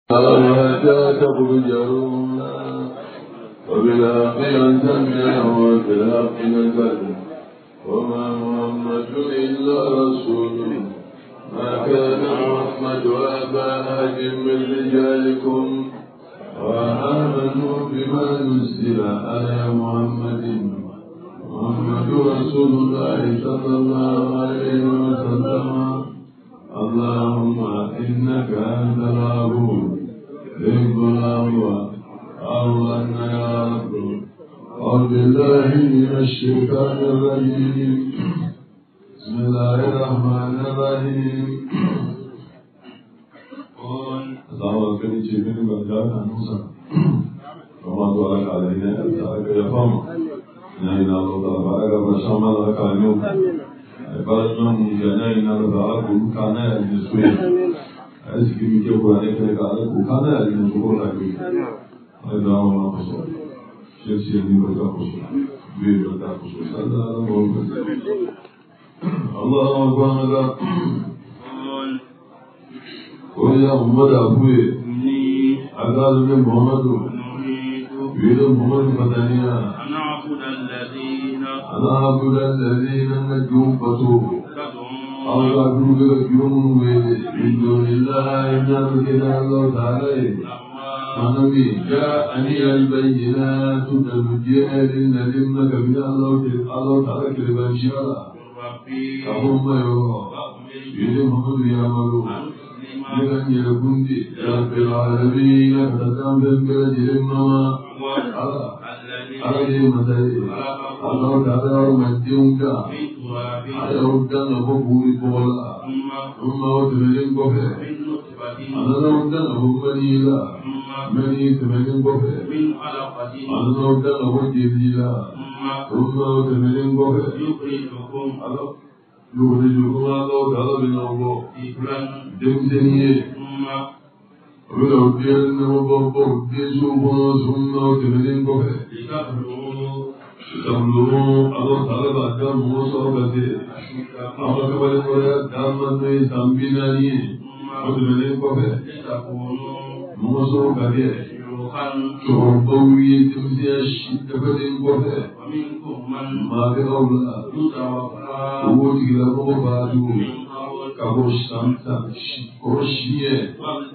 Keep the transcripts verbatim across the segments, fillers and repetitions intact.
ولا تخرجون وبالآخرة سمع وبالحق نزل وما محمد إلا رسول ما كان محمد وأبا أحد من رجالكم وآمنوا بما نزل على محمد محمد رسول الله صلى الله عليه وسلم اللهم إنك أنت الغفور للغلام أولنا يا رب أعوذ بالله من الشيطان الرجيم بسم الله الرحمن الرحيم اللهم اغفر لي جميع ما جاءنا موسى وما بارك علينا أبتعك يا فهم نعين الله تبارك وشامل لك اليوم Ibaratnya mungkinnya ini adalah bukan yang disuruh. Asyik mikir bukan yang kita bukan yang disuruh lagi. Ada orang khusus, sesuatu yang berkhusus, beliau berkhusus. Allah Allah Allah. Oh ya Muhammad Abu, agar lebih Muhammadu, beliau Muhammad Madaniya. أنا أعبد الذين نجوا فتوه أو أعبد يوم من دون الله إن أمكنا الله تعالى فنبي جاءني البينات تبجيها لنلمك من الله الله تعالى كلمة شاء فهم يرى يلمهم يعملون لمن يكون يا رب العالمين فتتم بالبلد لمنما على المدائن Allah Taala menjunka, ada udan abu buri bola, umma udan bohe, ada udan abu manila, mani udan bohe, ada udan abu jibila, umma udan bohe, Allah luhri luhri Allah Taala binawo, demseniye, Allah udan abu bobo, desu bono umma udan bohe. Sebelum Allah Taala baca musuh berarti apa kepada orang dalam ni sambil ni mudah apa? Musuh berarti cobawi tempat siapa apa? Maka Allah tuh juga berbaju kabus samsa korsiye.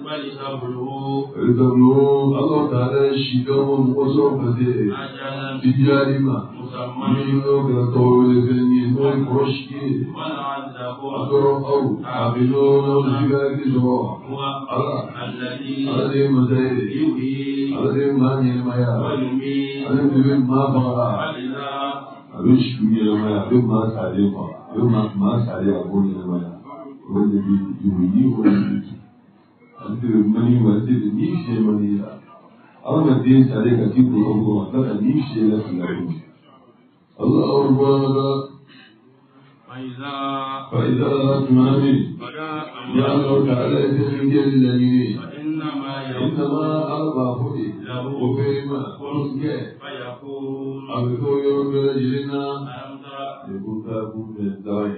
Sebelum Allah Taala siapa musuh berarti tijarima. Mino gratore veni noi koshi agro au abino no digari zo ala ale mazai ale mani maya ale dibe ma bara ale shuye maya be ma sare ma be ma ma sare aboni maya wani bi yuyi wani ale mani wani ni she mani la ala din sare ka tibu ko ta ni she la sare Allah Akbar. Faiza Faiza Asmani Ya Allah Ta'ala Jalla Jalla Innama Innama Al-Bahudi Ufaima Kunke Fayakun Abdu Yawmil Jilina Yubuta Bumne Dai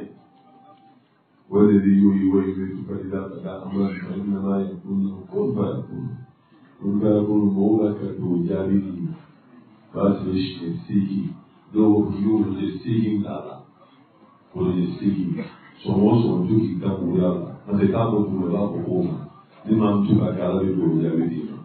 Walidhi Yuhi Waymitu Faiza Tada Amran Innama Yakunu Kun Fayakun Kun Fayakun Mawlaka Tujari Basish Sihi do you the seeing Allah for the seeing so also do he come with Allah and the time of the love of home the man to a gallery to everything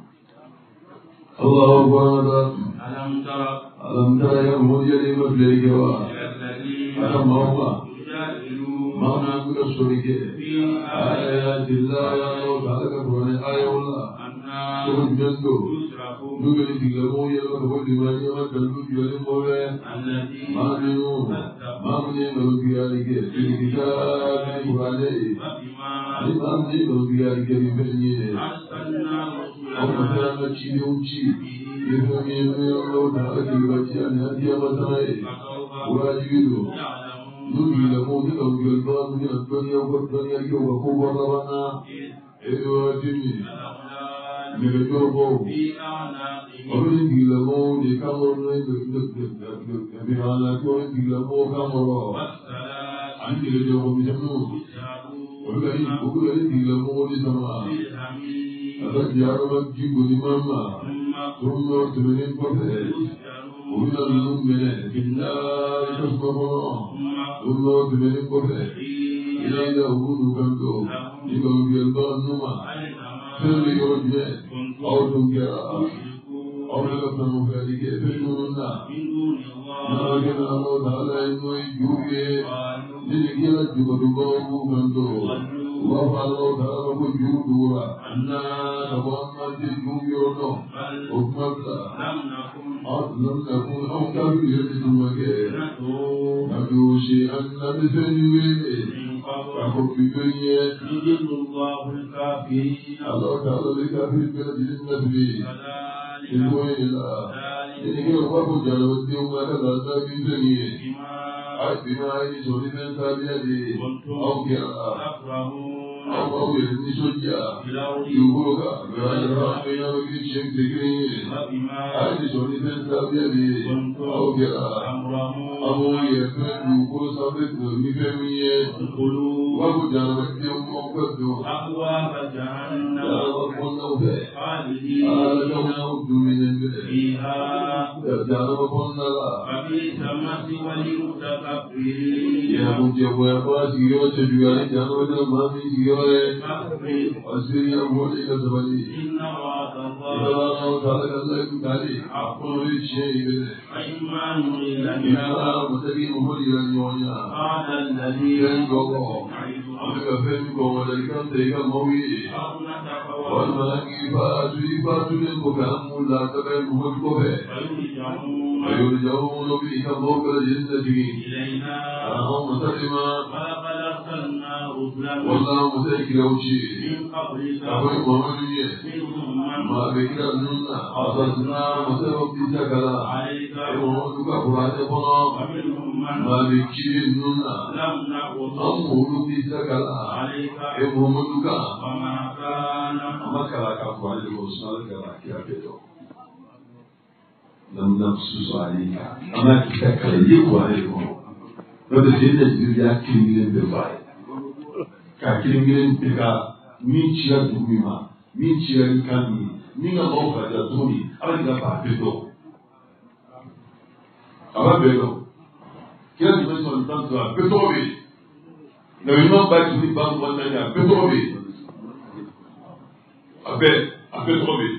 Allah Akbar Alam Tara Alam Tara ya mujali maflegewa Alam Allah Mauna kuda surike ayatillah ya Allah Ta'ala ka Qur'an ayatullah so jando Nugeli digamo yelo ko dimani ma dalu yele mole manu mamne logiari ke dikita ni Qur'ane ani mamne logiari ke bibelni amma na chini unchi yeso me lo na ki bachi ani adia matai wajibu nugeli mo ni logel ba ni dunia ko dunia ko ko bana ewa dini Nigga Jobo, only the Lamo, the Camaro, the Bihala, the Lamo Camaro, until the Jobo, Olùdarí òkúta ní ìdílé mọ́wọ́ ní sọ́mà. Àtàkì àrọ́bá jí kò ní máma. Tó ń lọ tẹ̀lé ní pọ́fẹ́. Òwúrọ̀ nínú mẹ́rẹ̀ ìdílá ìjọsọ́gbọ́n. Tó ń lọ tẹ̀lé ní pọ́fẹ́. Ilé ìdá òwúrò kanto. Nígbà òbí ẹ̀gbọ́ nùmà. Fẹ́rẹ̀ yóò jẹ́ ọdún kẹra. Ọdún kẹta mo fẹ́ di kẹ́ fẹ́ nínú náà. Náà kí náà lọ tààlà inú ìjúwe. Nínú kí á jùkọ̀ tó bọ́ owó kanto. Wọ́n fà lọ tààlà kó jù dùwà. Àná àbọ̀ máa ti jù yọ̀nà. Òkúmọ̀tà. Ọ̀dùnà kún àwọn kábí yẹn ti dùn wákẹ́. Àbí ó ṣe àná fẹ́ ní wéèrè. Àkókò ìgbé yẹn. Allah ta'ala lè káfí bẹ́ẹ̀ di nínú ẹ̀bí. Ìlú ìlà. Ìdíkẹ́ ọ̀pọ̀ jàlọ tí ó máa dàgbà sábí bẹ́ẹ̀ yẹn. Àti máa ń sọ ní fẹ́ sábí ẹ̀dí. Ọ̀kẹ́ àlá. Àwọn ọ̀wẹ̀ ní sójà. Ìwúrò ká. Ìrànlọ́wọ́ àpẹyàn kí ṣe ń tẹ̀lé yẹn. Àti sọ ní fẹ́ sábí ẹ̀dí. Ọ̀kẹ́ àlá. Àwọn ìyẹ̀fẹ́ lù kó sábẹ́ tó ní fẹ́ mi yẹn. Wọ́n kò jàlọ tí ó mọ́ pẹ̀lú. أبواب جهنم خالدين فيها فبئس مثوى المتكبرين. يا مجيب يا قاسي يا تجوال جنود ما في جيره أسير يا مولي كسبني إن وعد الله تعالى الله تعالى أقول الشيء أيمان إلى إنما متبين مولي النيونيا قال الذين ينقضوا أمك فينكم ولكم تيكا موي والماكفات إفات للبكام لا تبين مجبه ويرجعون بك فوق الجنة إلينا اللهم سلما ولقد أرسلنا رسلا والله متأكد وشي من قبلك أبي محمد منهم من ما بكرنا أصدنا مسبب تسكلا عليك ومحمدك قرآن فنا ومنهم من ما بكرنا لم نقص أمور تسكلا عليك ومحمدك وما كان ما كلا كفوا للوصال كلا كيابيتو لم نقصص عليك أما تتكلم عليكم لذا سيدنا جزيلا كلمين بفاي كلمين بكا من شيئا دوميما من شيئا كامي من الله فجاتوني أبدا فافتو أبدا بيلو كلا تبسوا الإنسان بتوبي لو ينام باكي من بان وانتانيا بتوبي أبدا بتوبي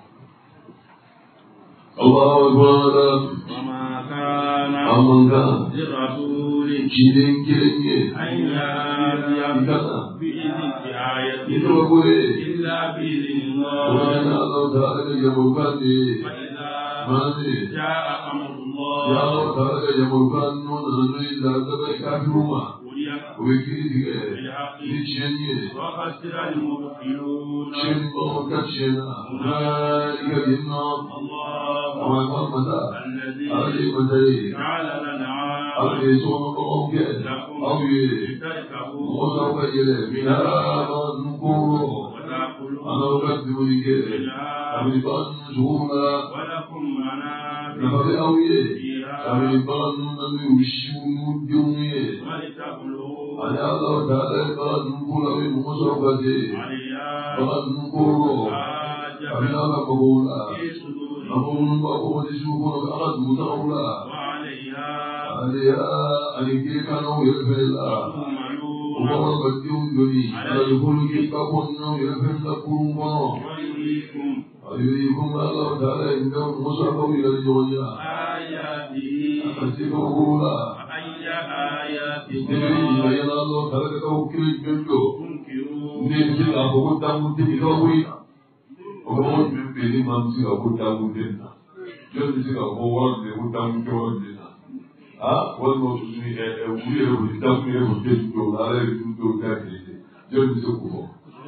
الله أكبر وما كان أمانك لرسول كيدين كيدين أن يأتي بإذن آية يتوكلي إلا بإذن وأنا الله الله تعالى يمرقني فإذا ماني جاء أمر يا الله الله تعالى يمرقني ونحن إلا تبقى كافرما وليكن ويكيدك بالحق لتشيني وخسر المبطلون شنو كتشينا هنالك النار الله وما قمتا الذي علي مدري جعل الأنعام علي سوم قومك لكم أوي لتركبوا وسوف إليه من هذا النكور وتأكلوا أنا أقدم لك منها أمريكان شهولا ولكم منافع نفر أوي فيها أمريكان من يوشون الجميع ولتبلغوا أنا الله تعالى قد نقول من مصرفتي عليها قد نقول حاجة أبنا قبولا في صدورهم نقول بقول شوفون بأرض متعولا وعليها عليها أنك كانوا يغفر الله تؤمنون وما بديهم دني على الفلك كفنوا يغفر لكم ويريكم ويريكم الله تعالى إنهم مصرفوا إلى الدنيا آياته أفسكوا لا أي آياته إنما ينال الله تعالى كوكل الجنة تنكرون نجد أبو تامو تبقى ọgbọ́n mi pè ní máa ń sí ọkọ̀ dáhùn dènà yóò ti sí ọkọ̀ wọ́n lè wọ́n dáhùn tó wọ́n dènà á wọ́n lọ sùn ní ẹ̀wù èrò ìdáhùn èrò dèjúdò lára ìdúdò káàkiri yóò ti sí kù fọ́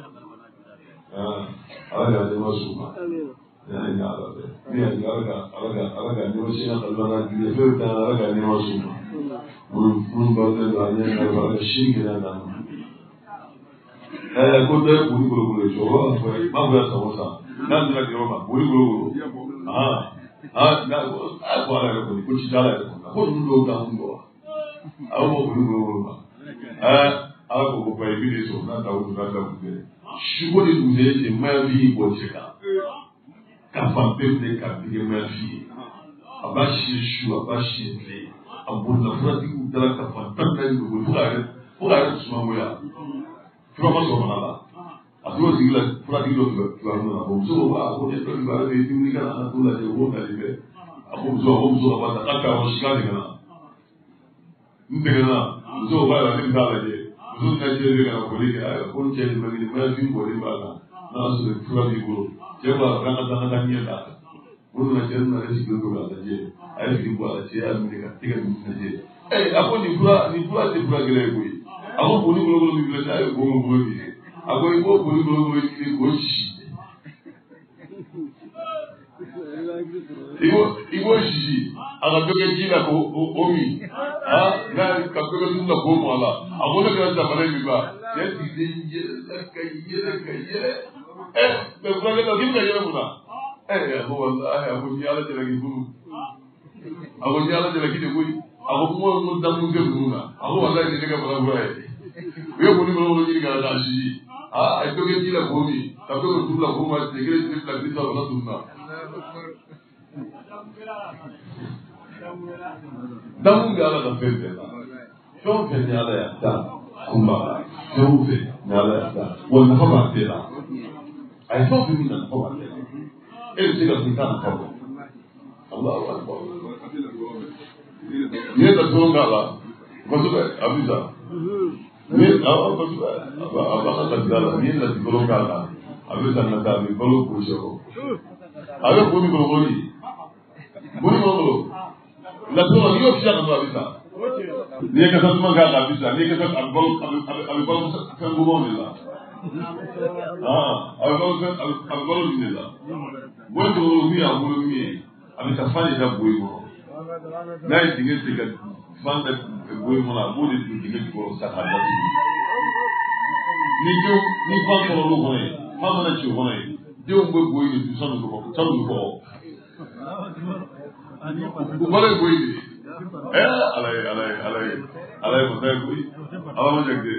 alaga ne masu ma ya yi alaga ni ya yi alaga alaga alaga ne wasu yana kalbana biyu ya fi ta alaga ne masu ma mun ba ta da ne na ba da shi gina da mu eh ko da ku ni gulo gulo so wa ko ma bu ya sa wasa na da da ma bu gulo gulo ah ah na ko a ko ala ko ni ko ci dala ko ko mun do da mun do a mo bu gulo gulo ma eh ala ko ko pay bi de so na taw na da bu de shugo de du de ma vi bo cheka ka fa pe de ka bi ma fi abashi shu abashi le abunda fura di udara ka fa tan da du fura fura su ma mo ya fura ma so ma la aduo di la fura di lo fura no na so wa ko de to ba de di ni ka na tu la de wo ka de abu zo abu zo ba ta ka wa shi ka de na ndege na zo ba la ni da la de zo na je de ka ko de ka ko je de ma ni ma fi ko de ba na na so de fura di ko je ba ka na ta na ni da uno na je na re si ko ga da je ai fi ko ala je a ni ka ti ka ni je eh apo ni fura ni fura de fura gele ko yi apo ko ni ko ko ni le ta ko mo ko ni apo ibo ko ni ko ko ni ko shi ibo ibo shi aga doge jina ko omi ha na ka doge sunna ko mo ala apo na ka ta bare mi ba ya ti je ka yere ka yere eh be fura ga ta ka yere mu na eh ho wallahi apo ni ala jira ki buru apo ni ala jira ki de ko apo mo mo da mu ge mu na apo wallahi ni ka bara bura e yo ko ni mo mo ni ga da shi ah ai doge jina ko mi ka doge sunna ko ma te ge ni la ki ta na sunna damu ga ala da fete la sho fe ni ala ya ta kumba sho fe ni ala ya ta wala fa ba te la ai sho fe ni na fa ba te la e se ga ni ka na fa Allahu akbar ni da to ga la ko to ba abiza ni awa ko to ba aba aba ka da la ni la to ga la abiza na ta ni ko ko sho ale ko ni ko ko ni Buni mongolo. La tuma yo fiya na abisa. Ni ka sa tuma ga abisa, ni ka sa abol abol kan go mon la. Ah, abol kan abol ni la. Bon do mi a mo mi. Abisa fani da boy mo. Na dinge se ka fan da boy mo la, bo de dinge ko sa ha da. Ni jo ni fan ko lo ko ni. Mama na chi ko ni. De un boy boy ni so no ko, so no ko. Ubale boy ni eh alay alay alay alay mo tay boy ala mo jagde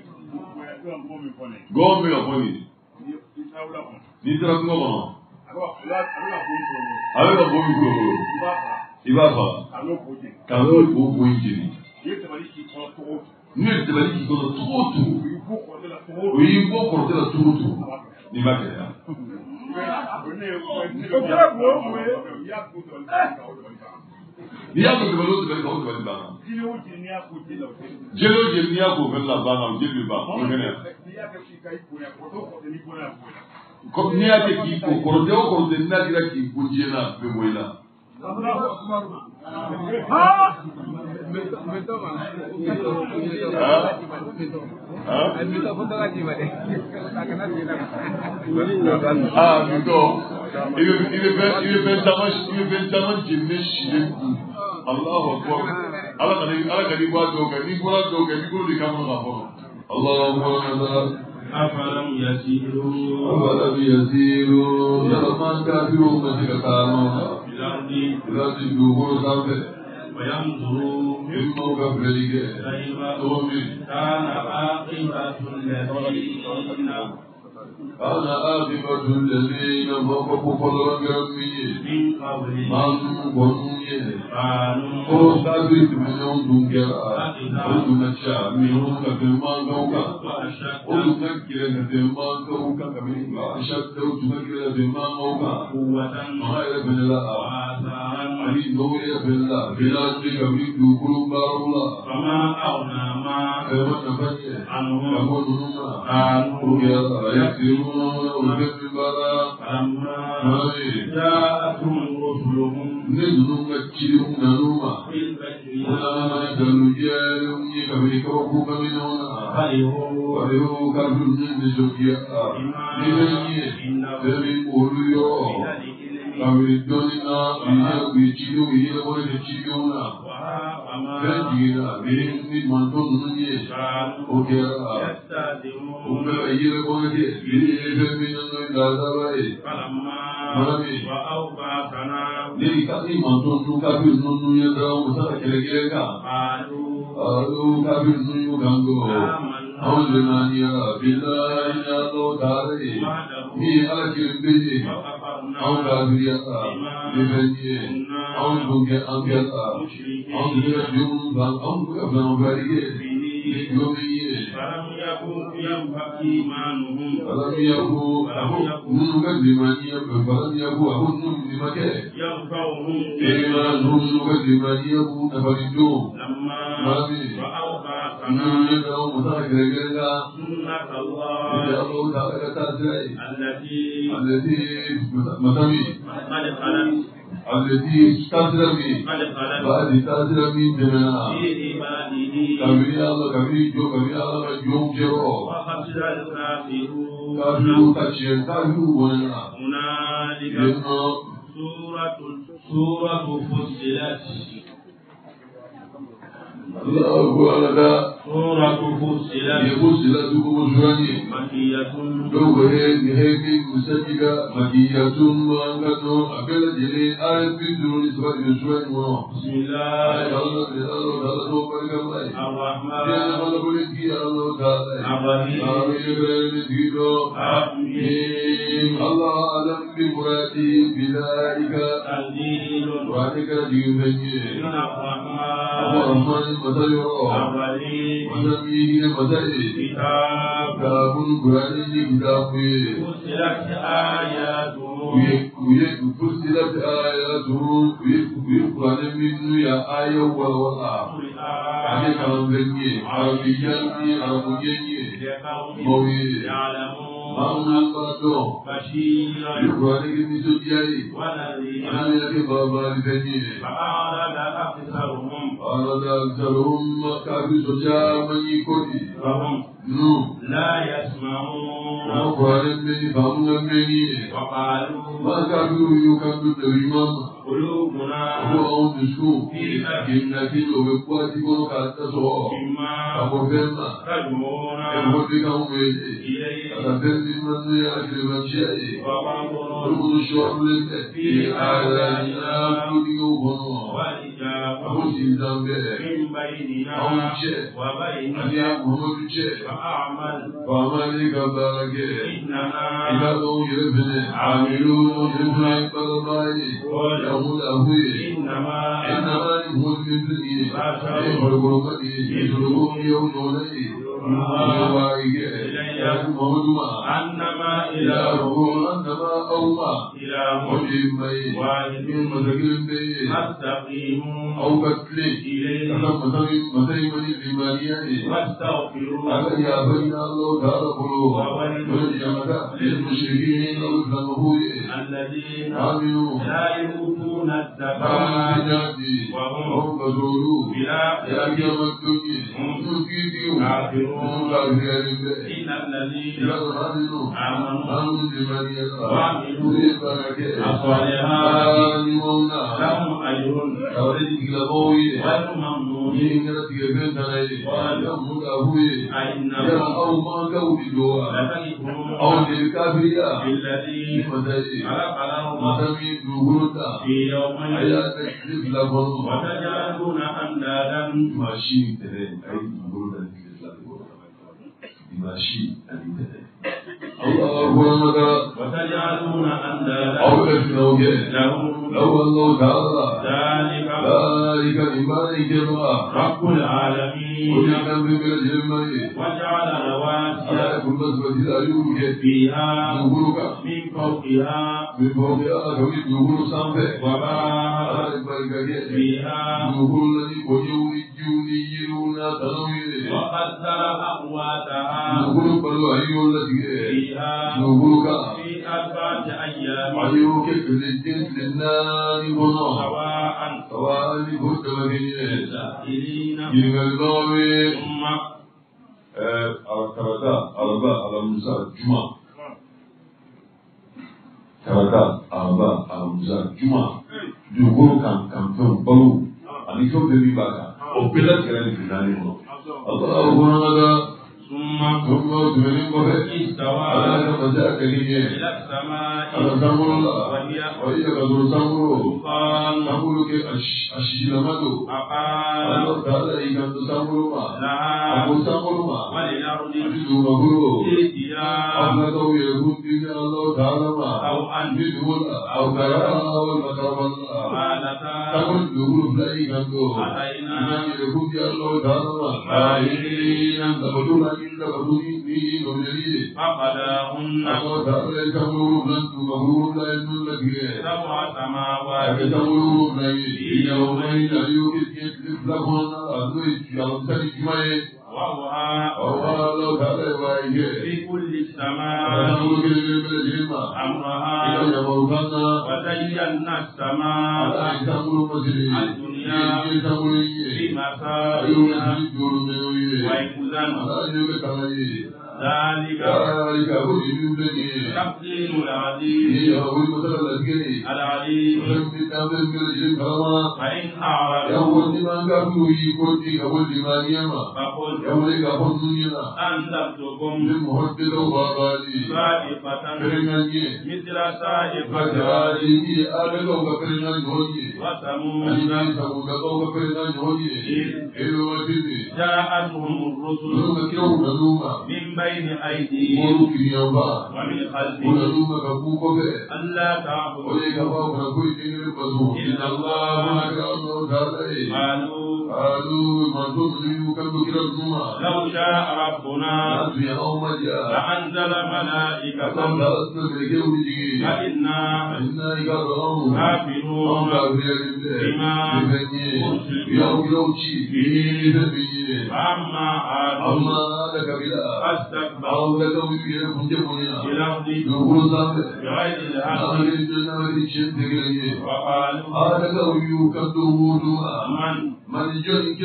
go mi o boni ni tra ko no ala ko boy ko ko iba fa kalo ko boy jini ni te bali ki ko to to wi ko ko de la to to ni ba ke ya ni ya ko de lo de ko de ba jelo je ni ya ko be la ba na je bi ba ko ne ko ni ya ke ki ko ko de ko de na dira ki ko je na be moila ha me toma ah me to foto aquí vale ah me to il il il il tamas il il tamas jinne shire Allahu akbar ala kali ala kali wa do ga ni ko do ga ni ko di kama ga ko Allahu akbar afalam yasiru afalam yasiru ya man kafiru masikatano biladi biladi dugo sabe وينظروا مما قبلك تومي كان عاقبة الذين كان عاقبة الذين وقفوا فضلا من قبلهم من قومي كانوا ثابت منهم دنيا ودنشا منهم كما كوكا ودنكر كما كوكا كما أشد ودنكر كما كوكا قوة غير من الله علي نور بالله بلا شريك من دون الله فما أغنى ما عنهم كانوا يكسرون ويكسبون فلما جاءتهم رسلهم نزلوا مكيهم نوما ولا كانوا جاءهم يكبرك وكوك منهما فرحوا كافر من سفياء لمن فمن قولوا Kamiridonina biya bichiyo biya boy bichiyo na. Kajira biya ni manto nunye. Oke ah. Umbe ayire boy ke biya biya nunye dada bay. Marami. Ni kasi manto tu kafi nunye dawo musala kele kele ka. Alu kafi nunye gango. أو لمانيا بالله إن الله تعالى هي على كلمته أو كافريا لفنيه أو بنك أنكتا أو تجمع بان أو كفن باريه يوميه فلم يكن ينفع إيمانهم فلم يكن أهون كلمانيا فلم يكن أهون لمكان ينفعهم إيمانهم كلمانيا نفرجهم لما رأوا سنة الله التي التي مثمي قد خلت التي استسلمي قد خلت بعد استسلمي بنا في عباده كبير الله كبير جو كبير الله جو جرو وخسر الكافرون كبير تشير كبير ونا هنالك سورة سورة فصلت الله أكبر سورة فصلت فصلت كمسراني مكية لو هيك هيك مسجدة مكية وأنكتو أبل جلي آية في دون سبب مسراني منو بسم الله الله الله الله بارك الله الرحمن يا الله بارك يا الله تعالى الرحيم آمين آمين الله أعلم بمراده بذلك تنزيل وعنك جيبني من الرحمن الرحمن المثل الرحيم وسميه المثل كتاب كتاب القرآن كتابه فصلت آياته فصلت آياته ويقرأ منه يا آية والوضع عليك من ذنبه عربيا عربيا موي يعلمون ما أنقذه بشيرا يقرأ لك من سجيائي ونذيرا أنا لك بابا لفنيه فأعرض أكثرهم أراد أكثرهم كافي سجاء من يكوني فهم نو لا يسمعون وقال مني فهم مني وقالوا ما كافي يكمل الإمام قلوبنا هو أنسو في إنك وقواتي كنو كاتسو مما أبوهما تدعونا أبوهما إليه أتبني من يأكل من شيء وقبر أبوه الشعر لك في آلاننا كديوهنا والإجابة أبو سيزان به من بيننا أو شيء وبينك أن محمد شيء فأعمل فأمالك بارك إننا عبادهم يرفن عاملون يرفن بالماء يقول أبوي إنما إنما يقول من ذلك يخرجون يخرجون يوم ولي ويوائك يا محمد ما أنما إلهكم أنما أوما إله وجيب واحد مذكر به فاستقيموا أو كتل إليه مثل مثل من الإيمانية واستغفروا أن يبين الله تعالى قلوبهم والجماعة للمشركين أو الفنهوي الذين آمنوا لا يؤتون الزكاة بالجهد وهم كفروا بالآخرة يوم الدنيا هم يكيدون كافرون كافرين إن الذين آمنوا آمنوا آمنوا بمن وعملوا الصالحات الصالحات آمنون لهم أجر أولئك لغوي غير ممنون إنك تجبن تناي ويوم الأهوي أئنهم يا أو ما كودوا لتجدون أو للكافرين بالذي مثل خلق لهم مثل نقولنا في يومين أيا تكذب لهم وتجعلون أندادا ماشي ترين أي نقولنا ماشي أنت الله أكبر وتجعلون أندادا أو أشنوك لهم لو الله تعالى ذلك ذلك إيمانك الله رب العالمين وجعل من الجمال وجعل رواسي على كل مسجد الأيوب فيها نقولك من فوقها من فوقها كم نقول سامبه وبارك على البركة فيها نقول لي وجوني جوني يرونا تنوي وقدر أقواتها نقول بلو أيوب التي فيها نقولك في أربعة أيام أيوب كل الجنس للنار بنا سواء سواء لكل مكان سائلين من النوم ثم karaka araba alamuza juma karaka araba alamuza juma dugukolo kan kanfɛnw balo ani fɛn bɛɛ b'i b'a kan o bɛɛ latigɛra ni finani kɔnɔ Allahu akbar ثم ثم استوى إلى السماء وهي قال أقال لها وللأرض ائتيا أو أن أو قالتا أتينا فقداهن سبع سماوات في يومين وهو في كل سماء أمرها وزينا السماء الدنيا بمصابيح وحفظا ذلك تقدير العزيز العليم فإن أعرضوا فقل أنذرتكم صاعقة مثل صاعقة عاد وثمود إذ جاءتهم الرسل من بين أيديهم ومن خلفهم ألا تعبدوا إلا الله قالوا لو شاء ربنا لأنزل ملائكة فإنا كافرون بما أرسلوا به فأما عاد فاستكبروا في الأرض بغير الحق وقالوا من من أشد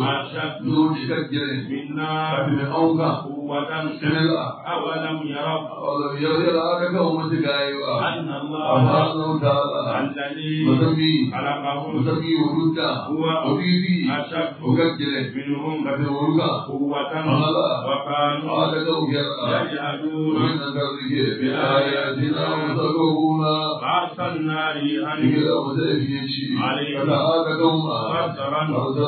منا قوة أولم يروا أن الله الذي خلقهم هو أشد منهم قوة وكانوا يجحدون بآياتنا فأرسلنا ريحا عليهم بصرا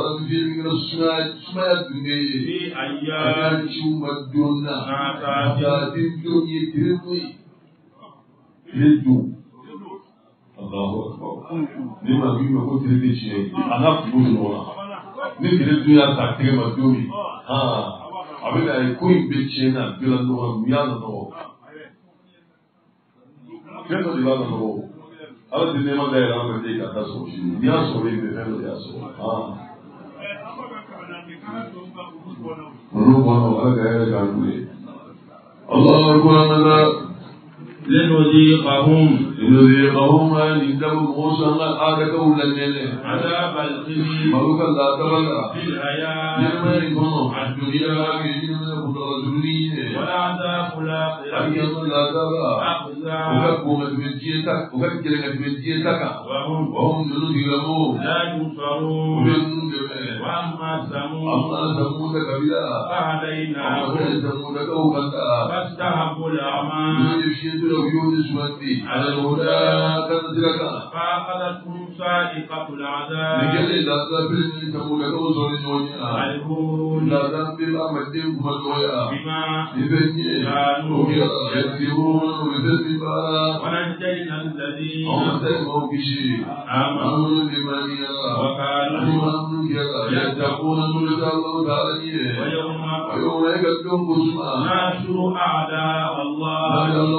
في أيام نعتاد الله أكبر لما بيما قلت لك شيء أنا أقول لك نقدر الدنيا تكتير مدومي ها أبدا يكون بيتشينا بلا نور ميانا نور كيف تبغى نور أنا تدري ما ده يلعب بديك أتاسو شيء نياسو ليه بفهم نياسو ها نور أنا جاي جانبي الله أكبر لنذيقهم لنذيقهم عندهم موسى هذا قول الليل عذاب الخزي ملوك الله تعالى في الحياة الدنيا والعذاب الآخرة أخزى وهم لا ينصرون وأما ثمود فهديناهم فاستحبوا الأعمى على الهدى فأخذتهم صاعقة العذاب الهون بما كانوا يكذبون ونجينا الذين آمنوا وكانوا يتقون ويوم نحشر أعداء الله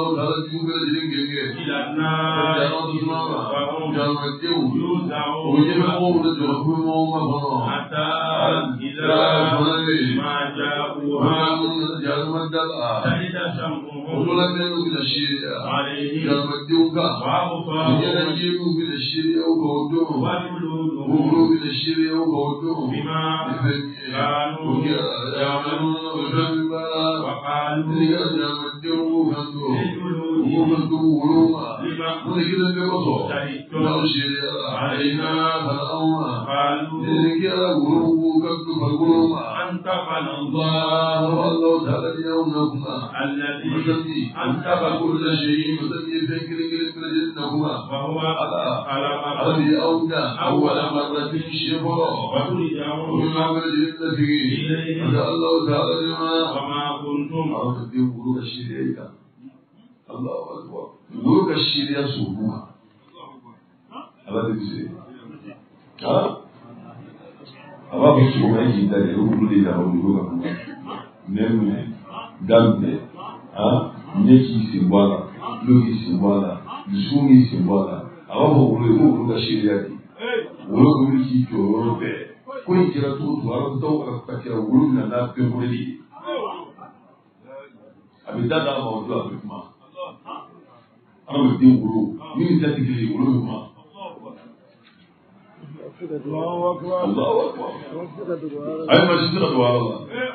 إلى النار وهم يوزعون حتى إذا ما جاءوها شهد شمعهم عليهم وجلودهم بما كانوا يعملون وقالوا لجلودهم mun de kelen bɛ kɔsɔn n'aw seere alayina falawma ne kɛra woro ka farikolo ma Allahu ta'ala di y'aw na kuma musami an taba kulla shay musami fɛn kelen kelen kelen na kuma ala ala di y'aw da awwala marratin shibra kuma wɛrɛ de la sigi Allah ta'ala di ma aw ka den woro ka seere kan Allahu akbar woro ka seere so kuma ala de se ha aba ko so ma yi da de woro de da woro ka kuma nem dambe ha nyeki simbala logi simbala zumi simbala aba ko woro ko woro ka seere yaki woro ko ki joro be ko ni jira to to aro to ka ka woro na na pe wori abi dada ma do abi ma aro de woro ni ta ti ke woro ma Allahu akbar Allahu akbar ay ma jira do Allah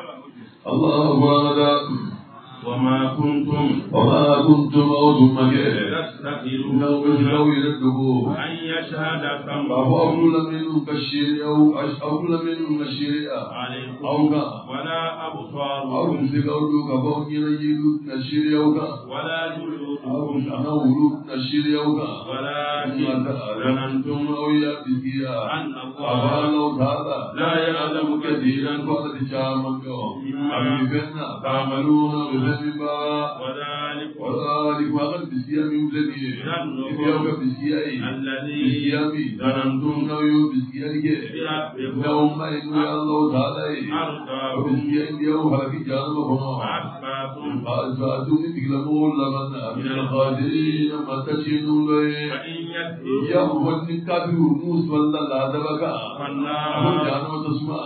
Allahu akbar وما كنتم وما كنتم أوتم مجال تستغفرون لو يردوا أن يشهد سمعكم أو من كالشيء أو أو من كالشيء أو ولا أبصاركم أو تسكوا كبون يجيد كالشيء أو ولا جلودكم أو ولود كالشيء أو ولكن ظننتم أو يأتيها أن الله تعالى لا يعلم كثيرا فقد جاءكم أبي بنا تعملون وذلك وذلك وقد بسيام الذي يوم بسيام الذي ظننتم انه يوم بسيام لهم ان الله تعالى وبسيام يوم هلك جانبهم فاسباتم تكلمون لمن من الخاسرين ما تشهدون به يوم الكافر موسى والله لا تبكى فالله جانب تسمع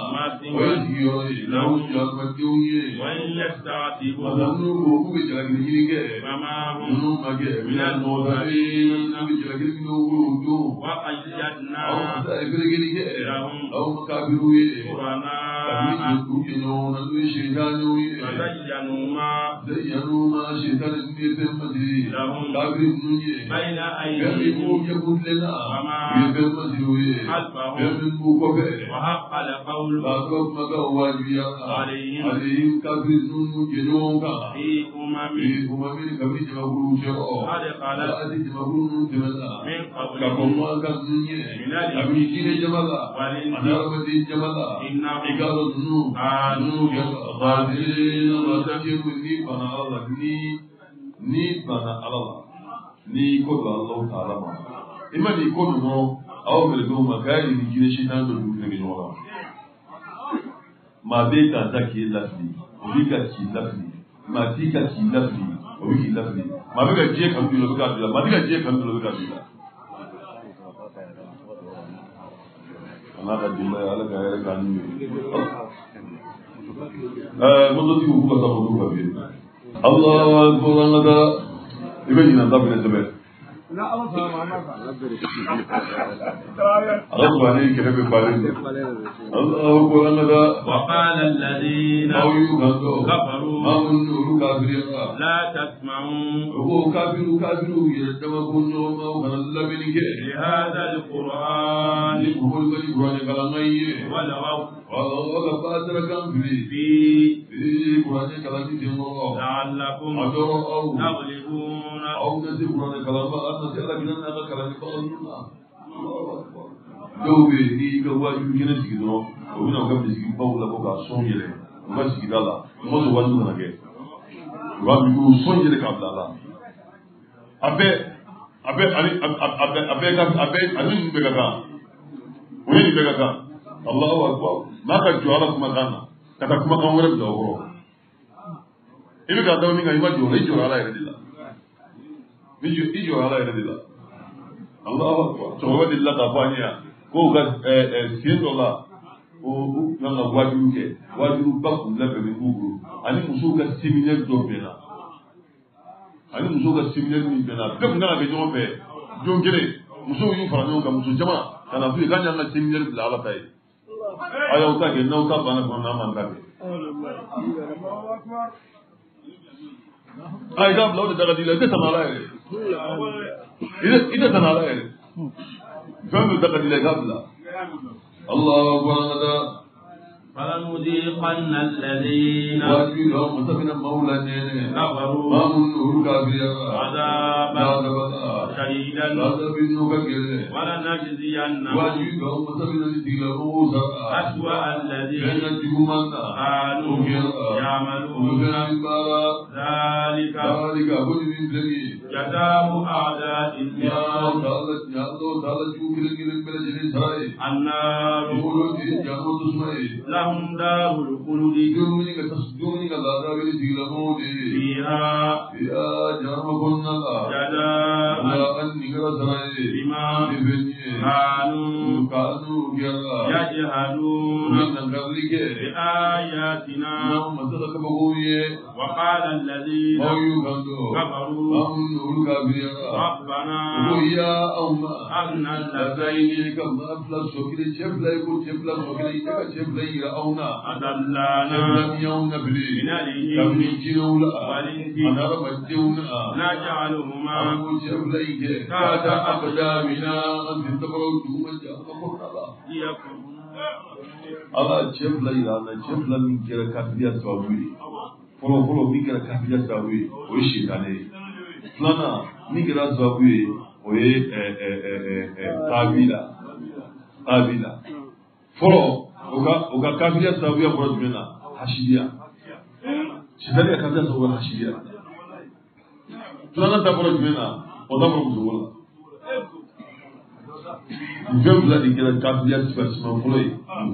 ويسير لهم جانب الجوي وان يستعتبوا Nunu ku bi jala kiri kiri ke, nunu mage, mina nodari, nunu bi jala kiri kiri nuru do. Wa ajadna. Aw ta kiri kiri ke, aw makabiru ye. Kurana. Kami tu kino nanu shaytanu ye. Zayyanu ma. Zayyanu ma shaytanu ye pemadi. Kabir nunu ye. Baina ayi. Kami mu ke budlena. Ye pemadi ye. Kami mu ko be. Wa haqala qawlu. Bakok maga wajiya. Alayhim. Alayhim kabir nunu jenonga. في أمم في أمم كم يجمعون شرعا هذا هذا يجمعون جملا من قبل كم ما كم من أبي جين جملا أنا ربي جملا إقامة نو نو غادرين وتجيب ني بنا الله ني ني بنا الله ني كل الله تعالى ما إما ني كل نو أو من دون مكان نجيل شيطان دون نجيل ما بيت ذكي لفظي وبيك كي لفظي ma ti ka ci lafi o bi ki lafi ma bi ka je kan bi lo bi ka bi ma ti ka je kan bi lo bi ka bi ana da dinna ala ga ya ga ni eh mo do ti ku ka ta mo ka bi Allahu akbar Allah da ibe ni na da bi ne tabe na Allah ta ma na ba Allah ba ni ke be bale Allahu akbar Allah da wa qala alladhina kafaru لا تسمعوا هو كافر كافر يتوكل ما وكان لبنك لهذا القرآن هو القرآن كلامي ولو ولو فاتر كم في في القرآن كلامي الله لعلكم تغلبون أو نسي القرآن كلام أن نسأل بنا أن كلام الله دوبي دي كوا يمكن سيدنا وبنا كم سيد باولا بوكا سونيله ما سيد الله ما سوى وجهنا كه wa mi ko sonje de kabla la abe abe ali abe abe ka abe ani ni be ka woni ni be ka Allahu akbar ma ka jwala kuma kana kata kuma kan wore da woro ibe ka dawo ni ga iba jwala jwala ala ire dilla ni ju ijo ala ire dilla Allahu akbar to wadi la ka fanya ko ga eh cien dollars o nanga wajuru ke wajuru bakku labe ni nguru ani muso ka séminaire do bena ani muso ka séminaire ni bena be na be jom be jom gele muso yu fara no ka muso jama kana fi ka nyanga séminaire bila ala tay ayo ta ke no ta bana ko na man ka be ay da blo de daga dile de tamala إذا إذا تنال غيره فهم تقدر قبل الله أكبر فلنذيقن الذين واجبهم متقنا مولانا كفروا ما من نور كافر عذابا شديدا ولنجزينهم واجبهم متقنا لتلهم أسوأ الذي كانوا يعملون ذلك جزاء أعداء الله النار لهم دار الخلود فيها جزاء بما كانوا يجهدون بآياتنا وقال الذين كفروا ربنا أرنا الذين أضلانا من الجن والإنس نجعلهما تحت أقدامنا Allah chefla irana chefla min kira kafiya sawi folo folo min kira kafiya sawi o shitane flana min kira sawi o e eh eh eh tabila tabila folo oga oga kafiya sawi ko jumena hashidia shitane kafiya sawi hashidia flana ta ko jumena o da ko zuwa Vem lá de que ela cabe de ativação foi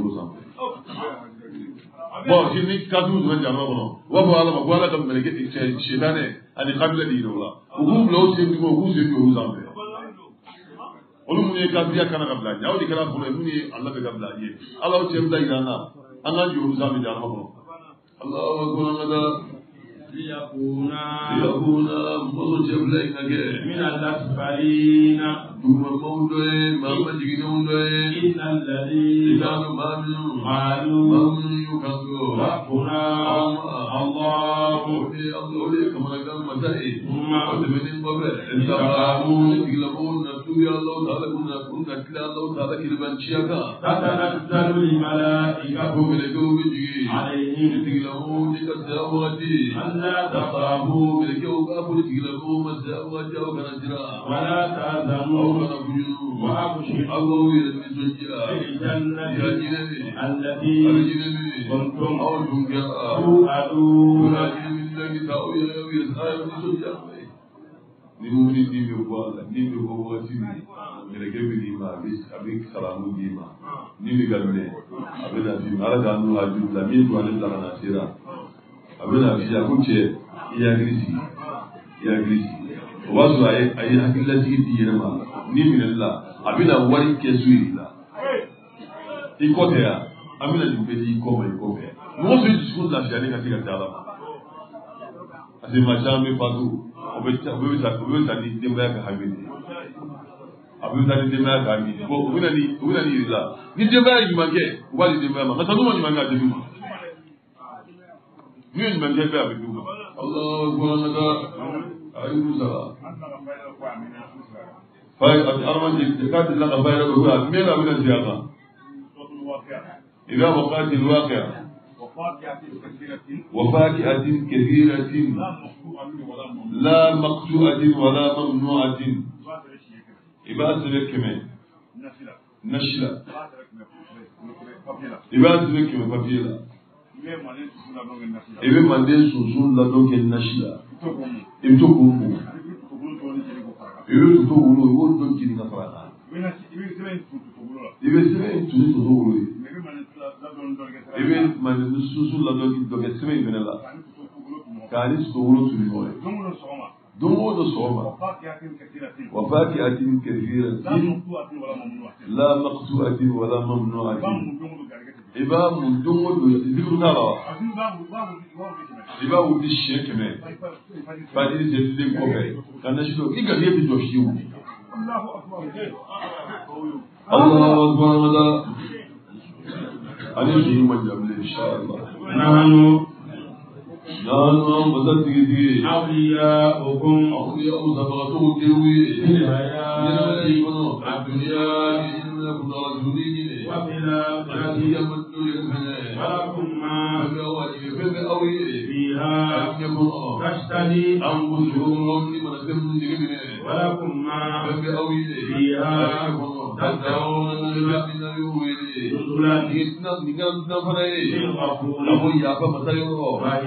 bom se nem cabe do grande amor não o avô ela vai lá como ele que chegane ali cabe de ir lá o grupo lá se viu o grupo se viu o zambe o não me cabe de cana cabe lá já o de cana foi não é Allah be cabe lá é Allah o sempre dá irana anga de o zambe de amor Allahu akbar Allah ليكونا ليكونا مصر جبلين من الأسفلين ثم موضوع ما مجيء موضوع إن الذين كانوا مامنوا قالوا مامنوا يكذبوا ربنا الله الله كما قال مسائل ثم وتبنين بابل استقاموا يقلبون نتوبي الله تعالى كنا كنا كلا الله تعالى كلبان شياكا تتنزل الملائكة عليهم يقلبون يكسروا ألا تخافوا ولا تحزنوا وأبشروا بالجنة التي كنتم توعدون ni mumuni ni be wala ni be ko wati ni mele ke bi ma bi abi salamu di ma ni be galme abena bi ala ganu aju la mi do ale la na sira abena bi ya kuche ya grisi ya grisi wazo ay ay hakilati di yema ni minalla abena wari ke suila ikote ya abena ni be di ko mai ko be mo se discours la fiani katika tala ase majambe padu obeta obeta obeta ni demba ka hamidi obeta ni demba ka hamidi bo ubina ni ubina ni ila ni demba yi mange wali demba ma ngata numa ni manga de duma ni ni mange ba be duma Allahu akbar nada ayu sala fay at arman de kat la ka bayra ko mera bina ziyada ila waqati alwaqi' وفاكهة كثيرة لا مقطوعة ولا ممنوعة إباس بكمة نشلة إباس بكمة فبيلا إبن مندين سوسون لدوك النشلة إبتو كومو إبن تتوغلو إبن دوك نفرانا إبن سمين تتوغلو Even man susu la dogi dogi seme benela. Kani sukuru tuli moe. Dungo do soma. Wafaki atin kathira. La maqtu'atin wala mamnu'atin. Iba mundungo do zikru nara. Iba wudi shekme. Fadi zefde kobe. Kana shido iga yebi do shiu. Allahu akbar. عليه من جبل إن شاء الله. نحن نحن مزدقين أولياؤكم أولياء سبقته كروي في الحياة الدنيا إنكم رجلين وفي الآخرة ولكم ما فيها تشتهي أنفسكم ولكم ما فيها تدعون نزلا من غفور رحيم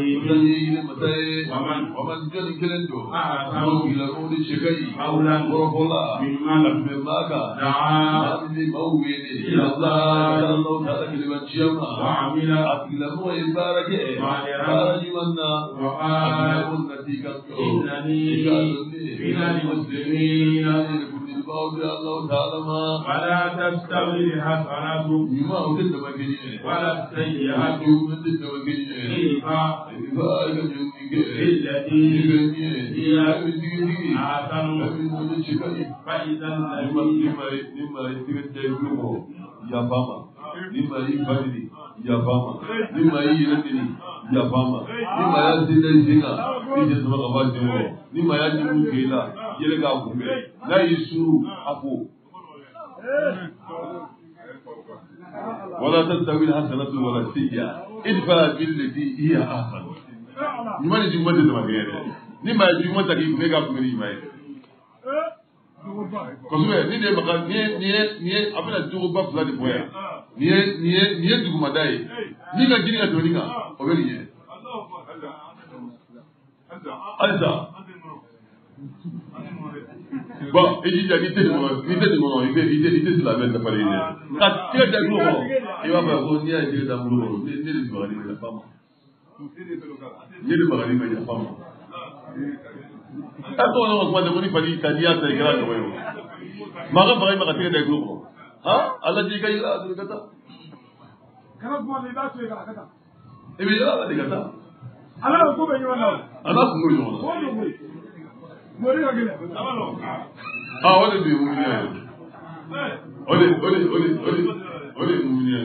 ومن أحسن قولا ممن دعا إلى الله وعمل صالحا وقال إنني من المسلمين ولا تستوي الحسنة ولا السيئة التي هي أحسن فإذا Nima yi fadili ya fama, nima yi yirandini ya fama, nima ya zina zina, nije zama gaba jimo, nima ya jimu kela, yirga kumbe, na yi suru afu. Wala tastawi alhasanatu wala sayyi'a, idfa billati hiya ahsan. Nima ni jimu de zama kere, nima ya jimu ta ki kumega kumeri mai. Kosube ni de baka ni ni ni abena tugo ba fula de boya. Ni ni ni duguma dai. Ni ga jini ga doni ga obeli ye. Alza. Bon, eji ja ni te mo ni te mo ite ite ite la ben da pare ni. Ka tira da mo ko. E wa ba ko ni a jiri da mo ni ni ni ba ni da fama. Ni ni ba ni ba ya fama. Tanto no kuma da muni fadi kadiya sai gara da wayo. Maga ba ma ka tira da grupo. Ha? Allah ji kai la da kata. Kana kuma ne da su ga kata. E bi la da kata. Allah ko be yi wannan. Allah ku yi wannan. Ko ne ko. Mori ga gele. Ah, wale bi mu ne. Ole ole ole ole ole mu ne.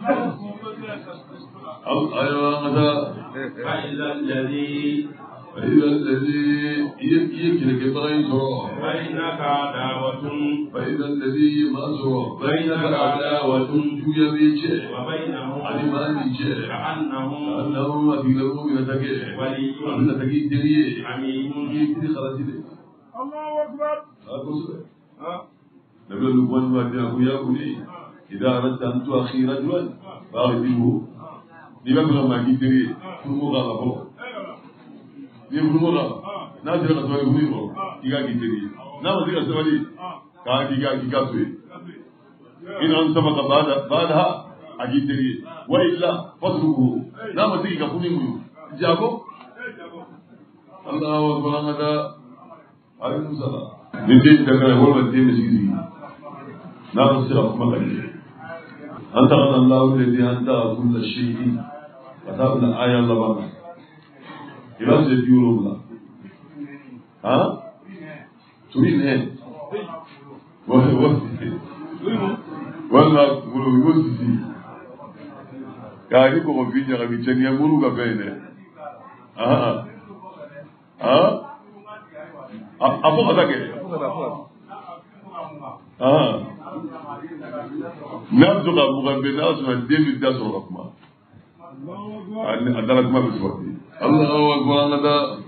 Al aywa ngada. فإذا الذي فإذا الذي يكلك بغيره بينك عداوة فإذا الذي مأسره بينك عداوة جويا بيجي وبينه علم أن يجي كأنه كأنه في له من تجي ولي من تجي دري حميم كذي خلاص كذي الله أكبر. أقول نبي لقمان ما جاء يا بني إذا أردت أن تؤخي رجلا فأغفره لما ما كذي ثم غلبه ni mulumola na jira ka twali huimo kiga kitiri na wazira sawali ka kiga kiga twe in an sabaka bada bada ajitiri wa illa fatruku na maziki ka kuni mu jago Allahu akbar ngada alayhi salam ni tin daga wala tin sigi na wasira kuma kai anta Allahu alladhi anta kullu shay'in fatabna aya Allah il va se dire là. Hein? Tu ris, hein? Ouais, ouais. Voilà, vous le voyez ici. Car il faut revenir à Michel, il y a un boulot à faire. Ah, ah. Ah, à fond, attaquer. Ah. Même sur la Mourabena, sur un début de sur la Kuma. Dans la Kuma, c'est parti. الله أكبر هذا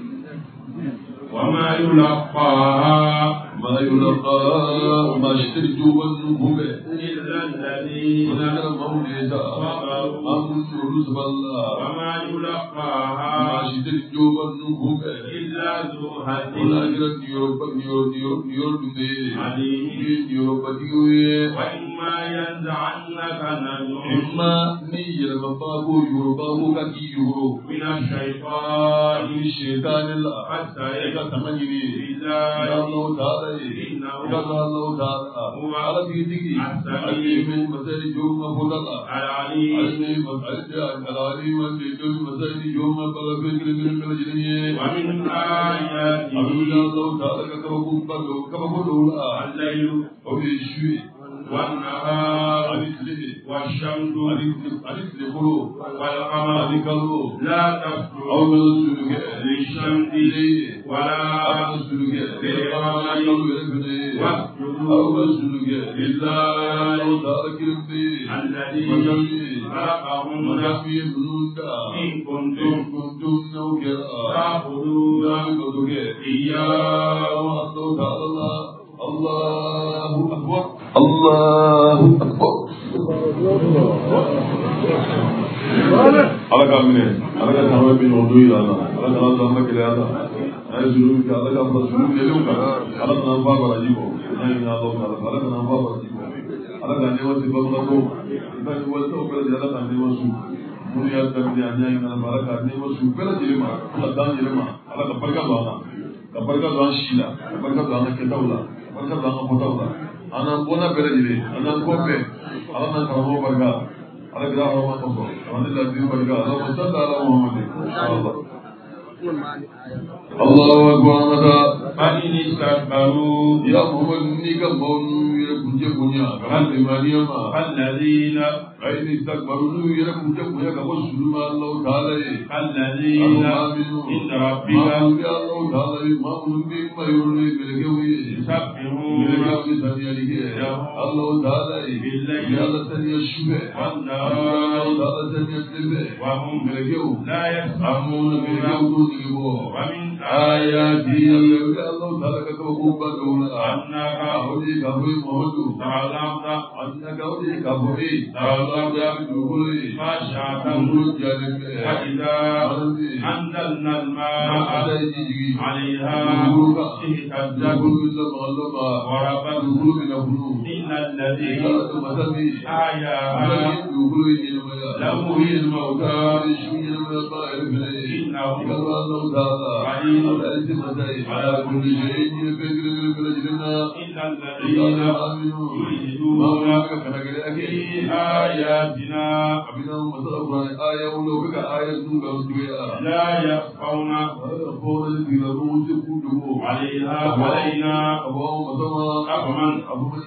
وما يلقاها ما يلقاها ما اشترجوا والنبوة إلا الذين صبروا أمن الله وما يلقاها ما اشترجوا والنبوة إلا ذو حظ ولكن يوروب يوروب يوروب يوروب عليم يوروب يوروب وإما ينزعنك نزغ إما نيجي مبابو يوروبابو كي يوروب من الشيطان الشيطان الله فاستعذ تمنيني بالله الله تعالى إنه الله تعالى هو على بيدك السميع من مسائل يوم فضلا العليم علم مسائل العليم من مسائل يوم فضلا في كل من الجنيه ومن آياته الله تعالى كما كنت كما كنت الليل وفي الشوي والنهار والشمس والقمر لا تسجدوا للشمس ولا للقمر واسجدوا لله الذي خلقهن إن كنتم تعبدون إياه. الله أكبر الله أكبر. على كامله على كامله بنودي هذا على كلام زمان كذا هذا أنا زلوم كذا على كلام زلوم ليلهم كذا على كلام بابا راجيبه أنا ينادون كذا على كلام بابا راجيبه على كلام نيوان سبب لكم إذا نيوان سو كذا جالا كلام نيوان سو منيا كذا أنا ينادون على كلام نيوان سو كذا جلما على كلام جلما على كبر كذا وانا كبر كذا وانا شيلا كبر كذا وانا كذا ولا كبر كذا وانا بوتا ولا أنا بونا بيرجلي أنا كوبي على أنا كرامو برجع على كذا هو ما أنا لازم برجع على مسجد على محمد إن شاء الله. الله أكبر. فإن استكبروا يا محمد نيجا بونو يا بنجا بنيا كمان لمانيا ما الذين فإن استكبروا يا بنجا بنيا كمان سلما الله تعالى الذين عند ربك ما الله تعالى ما نبي ما يروني بلغوي يسبحون بلغوي ثانية الله تعالى يا الله ثانية شبه الله تعالى ثانية شبه وهم بلغوا لا يسمعون بلغوا نجبوا ومن آياتي الله تعالى كتبوا بدونا أنك أهودي كبوي مهدو تعلمت أنك أهودي كبوي تعلمت بدوي ما شاء نقول جانب فإذا أنزلنا الماء عليها اهتزت وربت إن الذي أحياها لمحيي الموتى إنه عليم على كل شيء إن الذين يلحدون في آياتنا لا يخفون عليها علينا أفمن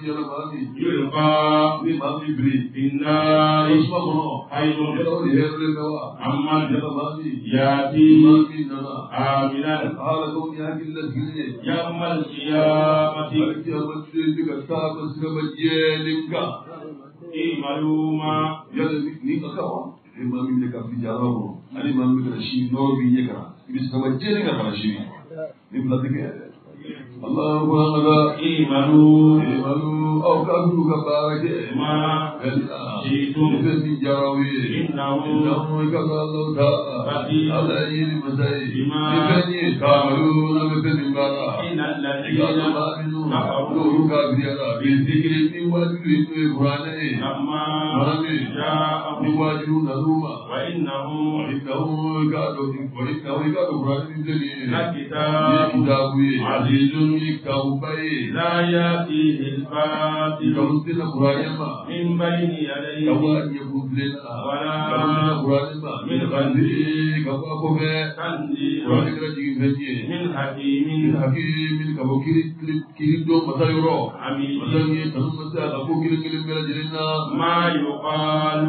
يلقى في النار حيث عمن يأتي آمنا يوم القيامة إيمالوما imam bi ka fi jaro ali imam bi ka shi no bi ne ka bi sama jeni ka kana shi ni bla dike Allah wa hada imanu imanu aw ka du ka barake ma jitum bi jarawi innahu ka Allah ta ala yini masai ibani kamalu na bi bara innal ladina kafaru ka bi ala bi zikri ni wa bi qur'ani amma ja ni wa ju na ruma wa innahu innahu ka do wa innahu ka do qur'ani bi kitab kitabu azizun كوبي لا يأتيه الباطل من بين يديه ولا من خلفه تنزيل من حكيم حكيم حميد ما يقال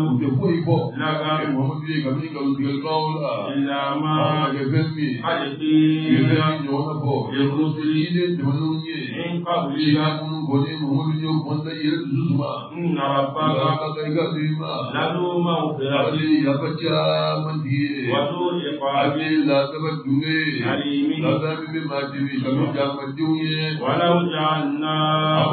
لك إلا ما قد قيل للرسل من قبلك إن ربك لذو مغفرة وذو عقاب أليم ولو جعلناه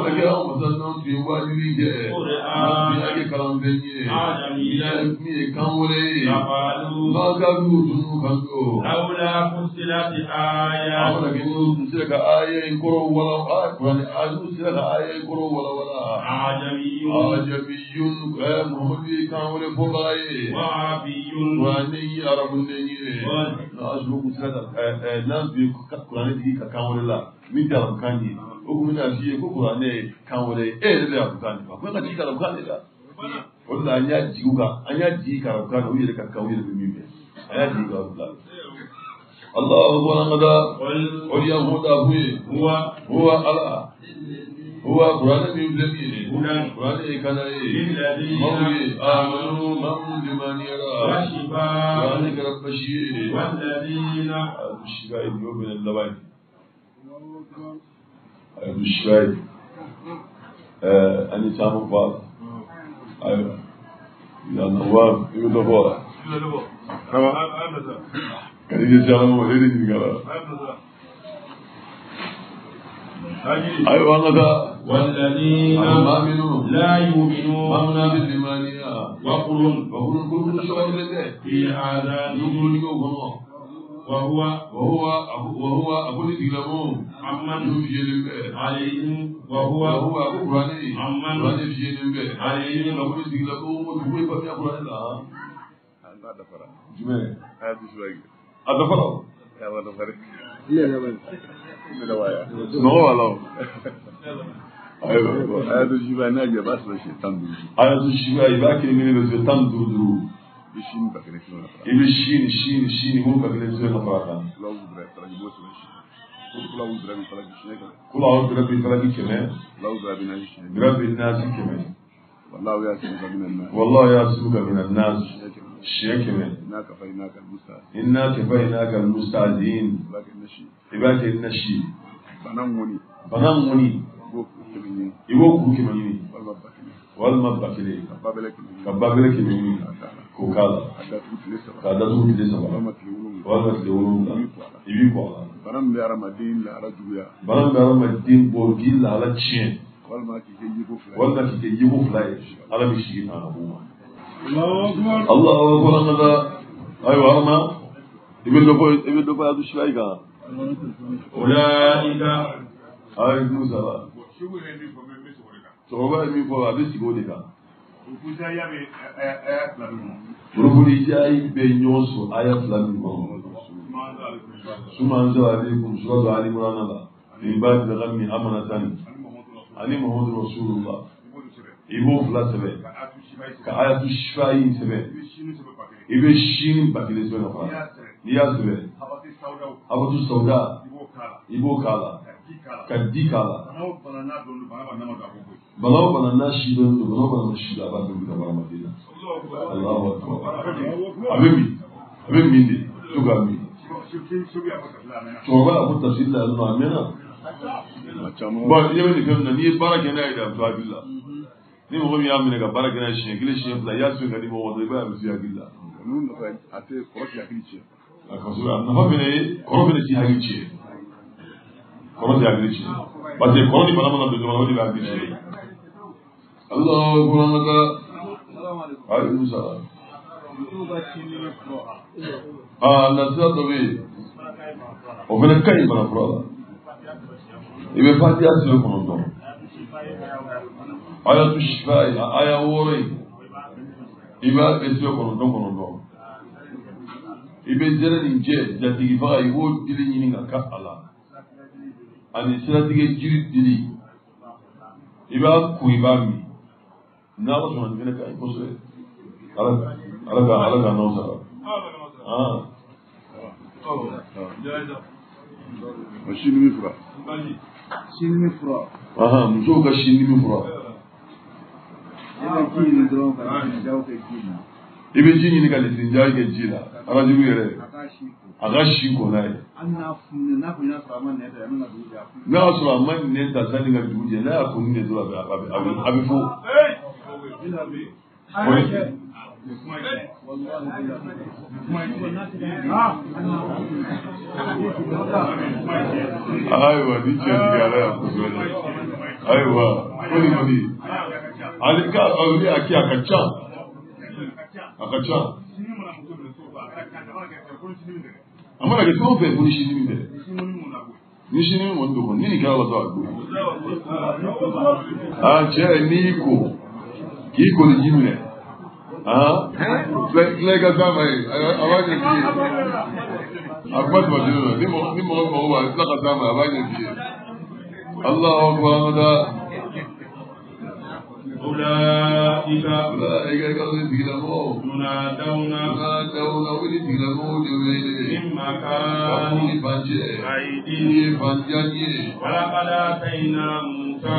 قرآنا عجميا لقالوا لولا فصلت آياته كرو ولا قرآن أنزل آية كرو ولا ولا عجمي عجمي محمد كان ولا فلاي وعربي واني عرب النيل نازلوا مسألة ناس بيقرأ دي كان ولا مين تعرف كاني وكم ناسي كقرآن كان ولا إيه اللي يعرف كاني فما كان يعرف كاني لا ولا أنيا جيوكا أنيا جي كعرف كاني ويرك كان ويرك مين أنيا جي كعرف كاني الله أكبر غدا واليهود أبوي هو هو الله هو قرآن يبلغي قرآن كناي موي آمنوا من لمن يرى قرآن كربشي والذين الشفاء يوم من اللبان الشفاء أني سامو بعض أيوة يا نواب يدخل كم كان يجعلهم هذين يقرأ أيوة هذا والذين لا يؤمنون بالإيمانية وقلون وقلون كل شيء في آذانهم وهو وهو وهو أبو الإسلام عمن في جنبه عليهم وهو هو أبو راني عمن في جنبه عليهم أبو الإسلام وهو يبقى أبو راني لا هذا فرق جميل هذا شوي هذا فرق هذا فرق لا لا لا ما هو لا أيوة هذا الشيء ناجي بس بس تندو هذا الشيء يبقى من بس تندو بشين بكرة إبى شين شين شين مو بكرة زين أفراقا لا وزرع ترى يبوس وش كل وزرع بيفرق شيء كله كل وزرع بيفرق كمان لا وزرع بيناش غرب الناس كمان والله ياسمك من الناس والله ياسمك من الناس شيء كمان إنا كفيناك المستعزين إنا كفيناك المستعزين إبى النشي بناموني بناموني يبوك كميني والمبكلي كبابلك كميني كوكالا كذا تقول لي سبعة والمثل يقولون يبيكوا برام بيارم الدين لا رجويا برام بيارم الدين بورجيل لا على تشين والما كي يجيبوا فلاي والما كي يجيبوا فلاي على مشيين أنا هو الله أكبر الله أيوة أنا يبي لو يبي لو هذا الشيء كذا أولئك عليكم السلام sọ̀rọ̀ mi fọ abẹ́sìkò de kan. Burúkúri jẹ́ ibẹ̀ ɲɔgɔn sɔrɔ aya fila min kɔnɔ. Suman sɔrɔ ale kun sɔrɔ ale mura la. Nin b'a daga min amana tani. Ani Muhammadu Rasulullah. I b'o fila sɛbɛn. Ka ayatu shifa yi sɛbɛn. I bɛ sini ba kelen sɛbɛn ka fara. N'i y'a sɛbɛn. Abatu sawuda. I b'o k'a la. Ka di k'a la. Balaw banana shi don do balaw banana shi da ba da da ba madina Allahu akbar abemi abemi ndi tuga mi to ba abu tafsila no amena ba yebe ni kana ni baraka na ida to abilla ni mo mi amene ga baraka na shi kile shi la yasu ga ni mo wado ba mi ya billa nun da ate ko ya kilice akaso na ba bene ko bene shi hagice ko ya kilice ba de ko ni bana mana do ma wadi ba kilice Allah Akbar. Alaikum salam. Ah, nasihat tu be. Orang kaya mana pula? Ibu Fatihah sila konon. Ayat Shifa, ayat Wari. Ibu esok konon konon. Ibu jalan inje, jadi ibu ibu dili ini ngakak Allah. Ani sila tiga jiri dili. Ibu aku ibu mi. Nawa cuma ni kena kaya kosong. Alag, alag, alag nawa sah. Ah. Sini mifra. Sini mifra. Aha, musuh ka sini mifra. Ibe jini ni kali sinjai ke jila. Ara jibu yere. Agashi ko nai. Na asura man ne ta sani ga duje na akuni ne zuwa ga abi abi fo. Aywa ni ce digara ya kuzo ne. Aywa kuni kuni. Alika aure aki akacha. Akacha. Amara ke so fe kuni shini mi bere. Ni shini mi mondo ko nini kala to agbo. Ah che ni ko. Ki ko ni jimne. Ah? Le ga sama ai. Awaje ki. Akwat ma dinu. Ni mo ni mo mo wa la ga sama awaje ki. Allahu akbar. أولئك ربك أولئك كانوا يتكلمون ينادون ينادون ويتكلمون من مكان بعيد ولقد آتينا موسى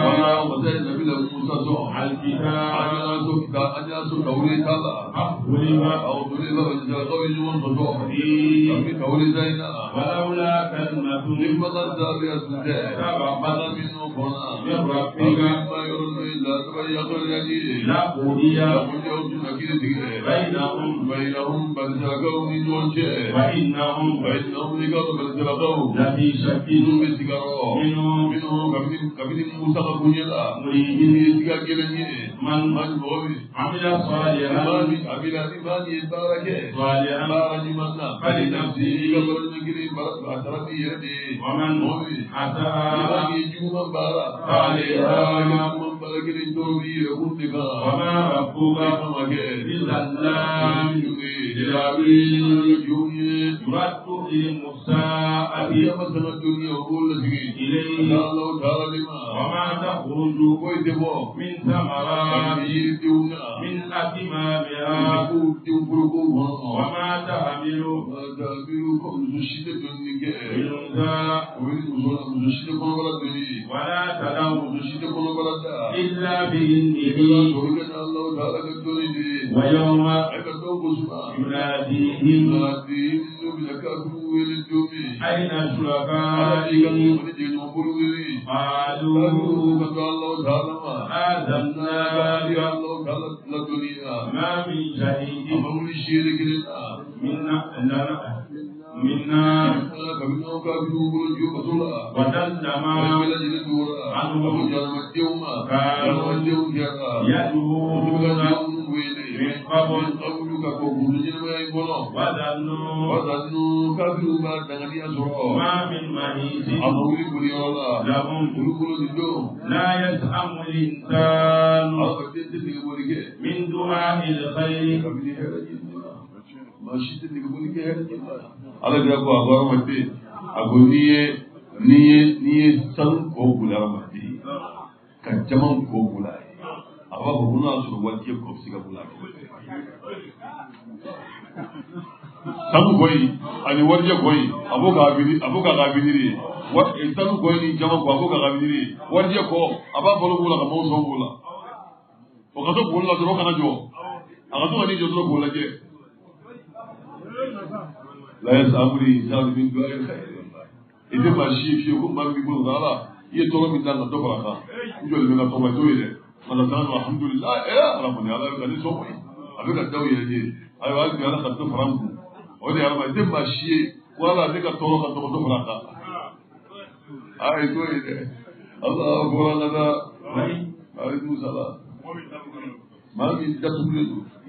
ولولا كلمة سبقت من ربك لقضي بينهم وإنهم لفي شك منه من عمل صالحا فلنفسه ومن أساء وما ربك بالظلام للعبيد يرد للمساءة إليه وما تخرج من ثمرات من أكمامها وما تحمل ولا تدعو إلا بإذنه ويوم يناديهم أين شركائي قالوا آذنا ما من شهيد منا منا وسلم عنهم كانوا يدعون من قبل وظنوا ما من محيص لهم لا يسأم الإنسان من دعاء الخير ala ga ko agora mate agoniye niye niye san ko bular mate kan jaman ko bulai aba ko kuna su wanje ko siga bulai san koyi ani wanje koyi aboka bini aboka ga biniri wa san koyi ni jaman ko aboka ga biniri wanje ko aba bolo bula ka mo so bula o ka to bula to kana jo aga to ni jo to bula je لا يسأم الإنسان من دعاء الخير إذا ما شيء فيه كم ما بيقول غلا يطلب من دعنا دبرها يقول لنا طبعا دويله ما نزال الحمد لله يا ربنا على كذي سوي أبيك الدوية دي أيوة أنا أنا خدت فرامكم ودي أنا ما إذا ما شيء ولا ذيك طلب طلب دبرها أي دويله الله أكبر لنا عليكم السلام ما من دخل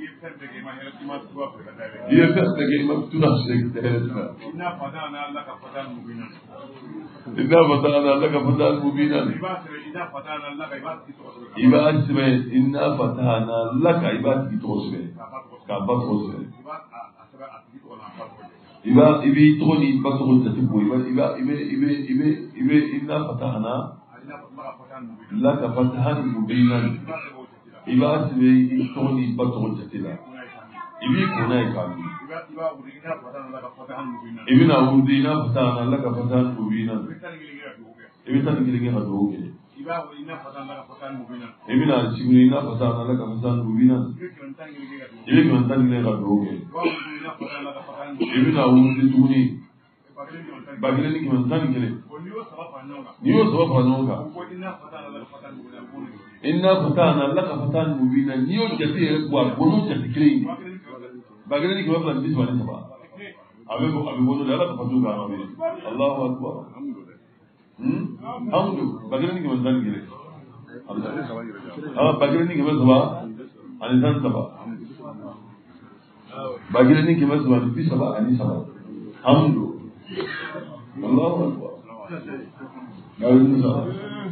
dia tak lagi maktulah sekali. Inna fatana laka fatan mubinan. Inna fatana laka fatan mubinan. Inna fatana laka ibad kitosbe. Ibad sebe. Inna fatana laka ibad kitosbe. Kabat tosbe. Ibad ibi toni ibad tosbe tipu. Ibad ibad ibe ibe ibe ibe inna fatana laka fatan mubinan. Ibad sebe toni ibad tosbe tipu. Ibi kuna ikami. Ibi na udi na fatana laka fatan mubina. Ibi tan gilinge hadoge. Ibi na chiguni na fatana laka fatan mubina. Ibi kan tan gilinge hadoge. Ibi na udi tuni. Bagile ni kan tan gilinge. Niyo sabab panonga. Inna fatana laka fatan mubina. Niyo jati kwa bono jati gilinge. Bagile ni kwa plan biswani saba. Abe ko abe bono dala ka fatu ga abe. Allahu akbar. Hmm? Hamdu. Bagile ni kwa tan gilinge. Allah. Ah bagile ni kwa saba. Ani tan saba. Bagile ni kwa saba bi saba ani saba. Hamdu. Allahu akbar. Allahu akbar.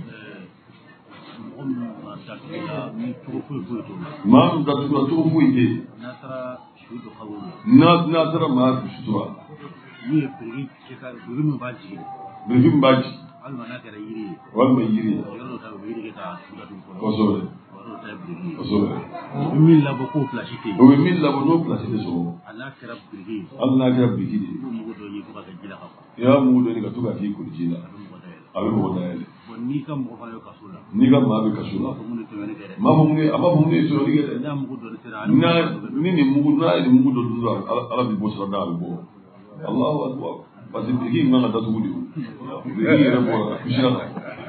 ما تقدر تقول فيه نصر شهود قبول نصر ما تشتوى يبري كذا بريم باجي بريم باجي المناكر يري والما يري يلو تابيري كذا وصول وصول min labo ko place ke o min labo no place de so ala kira birgi Allah kira birgi mu do yi ko ka jila ka ya mu do ni ka tuka ti ko jila abe mo da ele ni kam mo fa yo kasula ni kam ma be kasula ma mo ngi ama mo ngi so ri gede na mu do sira na ni ni mu na ni mu do do ala bi bo so da bo Allahu akbar parce que birgi ngana da tuudi birgi re bo kushira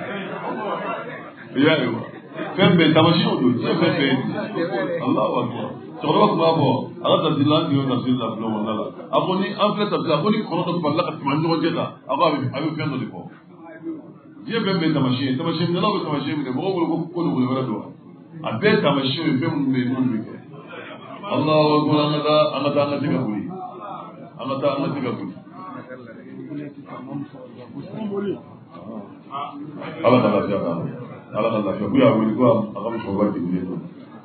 ya yo fembe tamashino do fembe Allahu akbar toro ko babo ala da dilan yo da sila blo wala aboni en fait da aboni ko do balla ka man do jeda aba abi fendo de ko je fembe tamashino tamashino na lo tamashino de bo ko ko do wala do abe tamashino fembe me non mi ke Allahu akbar anada anada anada tiga buli anada anada tiga buli ala da la jaba ala da la jaba ya wili ko agam so ba ti ni to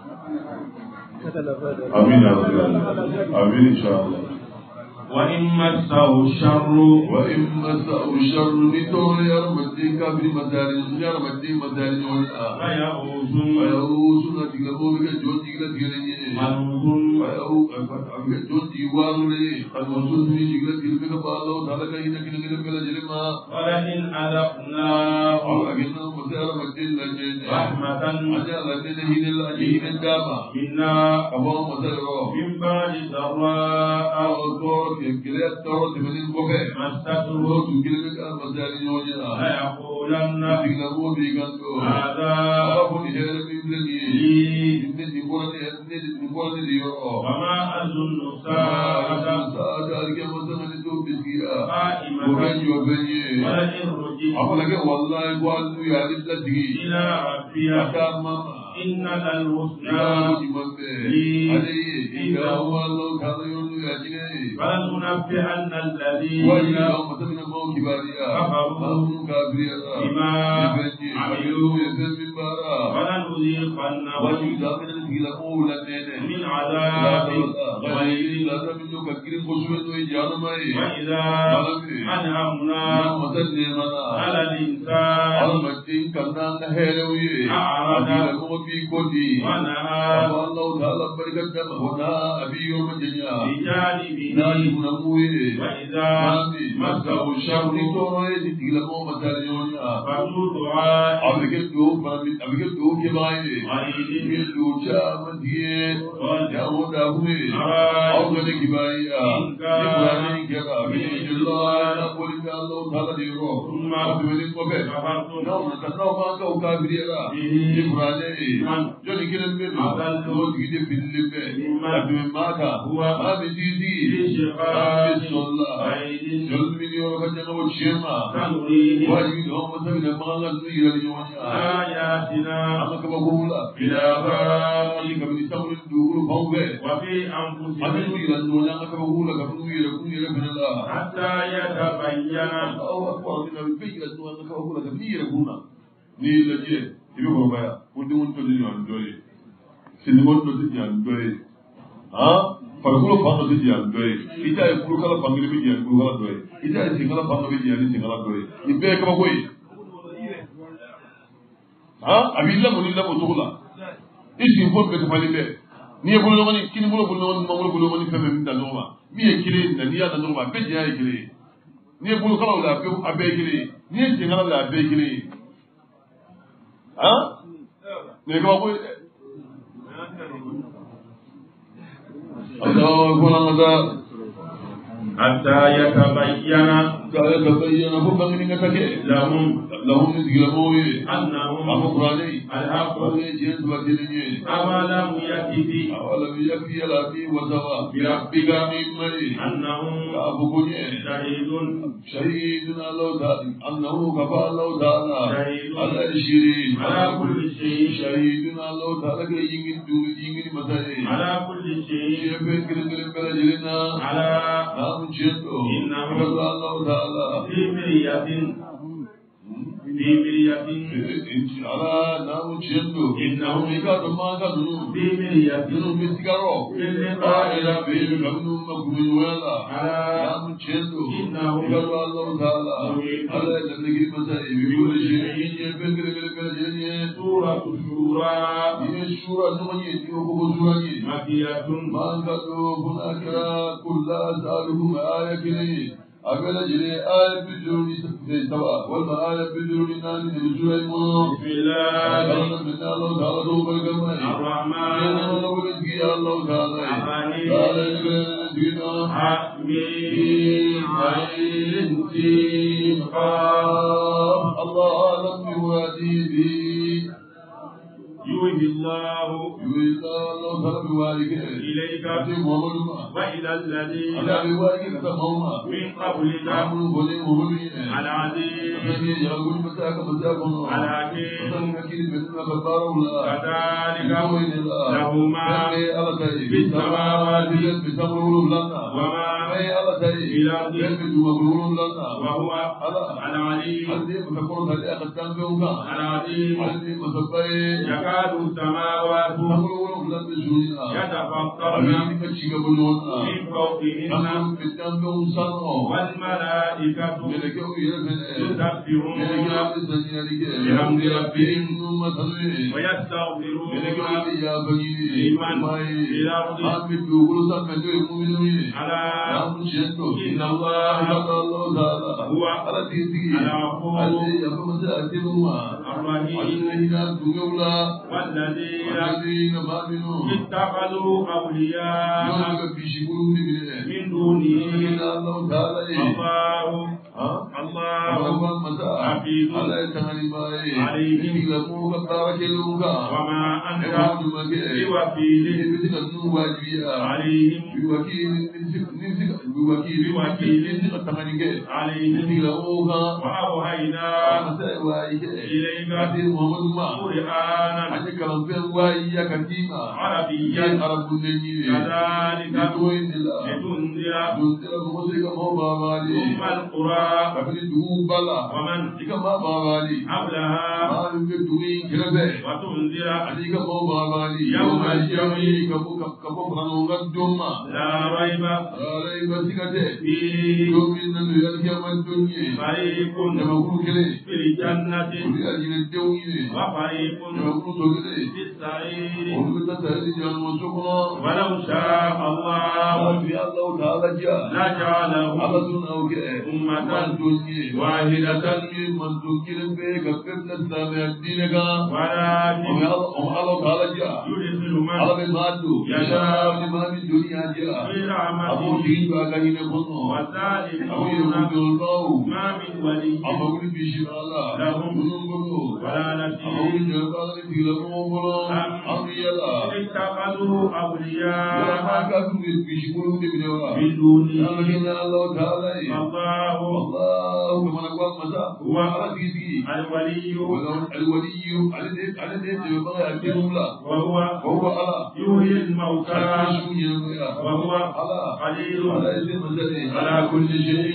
amin ya rabbi amin inshallah wa in masahu sharru wa in masahu sharru ni to ya rabbi kabri madari ya rabbi madari wa ya uzun wa ya uzun na diga bo ga joti ga diga ni manuzun wa ya u ga joti wa ni kan uzun ni diga diga ga ba lo dala ga ina kina kina kala jelma wa in adaqna wa ginna mudara madin la je rahmatan ajala de hin la je hin dama inna abo mudara min ba'di darra أو كلا ترى من البوكة مستقر تكلم كان مزاري نوجنا لا يقولن تكلموا بيجانتو هذا أبو نجار من بلدي من نقول من نقول اليوم وما أظن ساعة ساعة أرجع مثلا نتوب بسيا قائمة وبين وبين ولئن رجعت أقول لك والله قالوا يا لبلدي إلى ربها أتامم إن الحسنى عليه إذا هو الله كان يقول يا جنيه فلننبئن الذين وإذا مثلنا الموت باريا هم كافريا بما عملوا ولنذيقنهم وإذا من الذين من عذاب غير لا تمنوا كثير خشوع ويجانما وإذا أنعمنا على الإنسان على المجد كنا نهروي أعرض في كودي ونهى الله تعالى بركة هنا أبي يوم الدنيا بجانبه وإذا مسه الشر فذو دعاء أبيك دو فمن أبيك دو كباي أبيك دو شام دين يا مدافع أو كذا كباي كباي كذا أبيك الله نقول إن الله تعالى ديرو ثم أبيك كباي نعم نتناو ما كاو كبريرا كباي جوني كلام بيدو لو تيجي بيدلي بيد أبيك ما كا ما بيجي شقاء جل مليون كجنا وشيما واجي لهم مثلا ما غني يرجعون آياتنا أما كبقولا إلى بالي كبني تمر الدور فوقه وفي أنفسهم أنفسهم يرجعون أما كبقولا كبني يرجعون يرجعون الله حتى يتبين الله أكبر من البيت يرجعون أما كبقولا كبني يرجعون نيل لجيه يبغوا بيا ودون تدري عن دوري سلمون تدري عن دوري ها farikolo fan dɔ bɛ diyan dɔ ye i t'a ye kulukala fan kelen bɛ diyan kulukala dɔ ye i t'a ye senkala fan dɔ bɛ diyan ni senkala dɔ ye nin bɛɛ ye kabako ye han a b'i lamɔ ni lamɔ cogo la i sigi fo bɛɛ tɛmɛlen bɛɛ n'i ye boloɲɔgɔnni kini bolo boloɲɔgɔnni mangoro boloɲɔgɔnni fɛn fɛn min da ɲɔgɔn ma min ye kelen ye n'i y'a da ɲɔgɔn ma a bɛɛ diyan ye kelen ye n'i ye bolokalaw la a bɛɛ ye kelen ye n'i ye senkala la a bɛɛ ye kelen ye han nin ye kabako ye dɛ. الله أكبر حتى يتبين حتى يتبين هم من كتك لهم لهم يسلمون أنهم أمقراني الحق جنس وجنين أولم يكفي أولم يكفي لأبي وسوى بربك ممن أنهم كأبوكني شهيد شهيد الله تعالى أنه كفى الله تعالى شهيد على الشريك على كل شيء شهيد الله تعالى كيجين دور يجين مسائل على كل شيء شيء كلام كلام بلا جلنا على نعم جدو إنه الله تعالى في مرية بمرية على نام جندو إنهم يكادوا ما كانوا بمرية إنهم بيسكروا إلى بيل كانوا مقبول ولا نام جندو إنهم يكادوا الله تعالى على النبي مسائل بكل شيء يبكر بالكلام سورة الشورى يشورى نمني يوم سورة مكية ما كانوا هناك كل أسألهم آية كلي أقول جري آية بدون سبوا ولا آية بدون نان بدون المو بسم الله من الله تعالى توبة كمان الرحمن الله ولكي الله تعالى الرحيم تعالى دينا حميم عين سين قاف الله أعلم بوادي يوحي الله يريد الله تعالى بوالده إليك محمد وإلى الذين على بوالده تفهمها من قبلك عمرو بني محمد العزيز الذي يقول مساك مساكم الحكيم وسنكين بسنا كبار الله كذلك له لهما في السماوات بسمرون لنا وما أي الله تعالى في الأرض بسمرون لنا وهو العليم الذي تكون هذه أقدام بيوكا العظيم الذي مسبي يكاد السماوات سمرون لنا بسورينا يتفطرن الذي كشيك بلونا من فوقهن نحن قدام بيوسانو والملائكة ملكوا يرفن يسبحون بحمد ربهم ثم صلي ويستغفرون ملكوا يا بني لمن في الأرض آمن بقول سمعت المؤمنين على نعم شهدوا إن الله الله تعالى هو على تيتي العفو الذي يقوم سأتبهما الرحيم الذين تقولا والذين الذين ما منهم اتخذوا أولياء يوجد في شكرهم من دونه إن الله تعالى الله الله حفيظ عليهم وما أنت بوكيل عليهم بوكيل عليهم وأوحينا إليك قرآنا عربيا كذلك لتنذر أم القرى ومن حولها وتنذر يوم الجمع لا ريب فيه فريق في الجنة وفريق في السعير ولو شاء الله لجعله أمة واحدة ولكن يدخل من يشاء في رحمته والظالمون ما من ولي لهم ولا نصير أم اتخذوا أولياء من دونه الله هو الولي وهو يحيي الموتى وهو قدير على كل شيء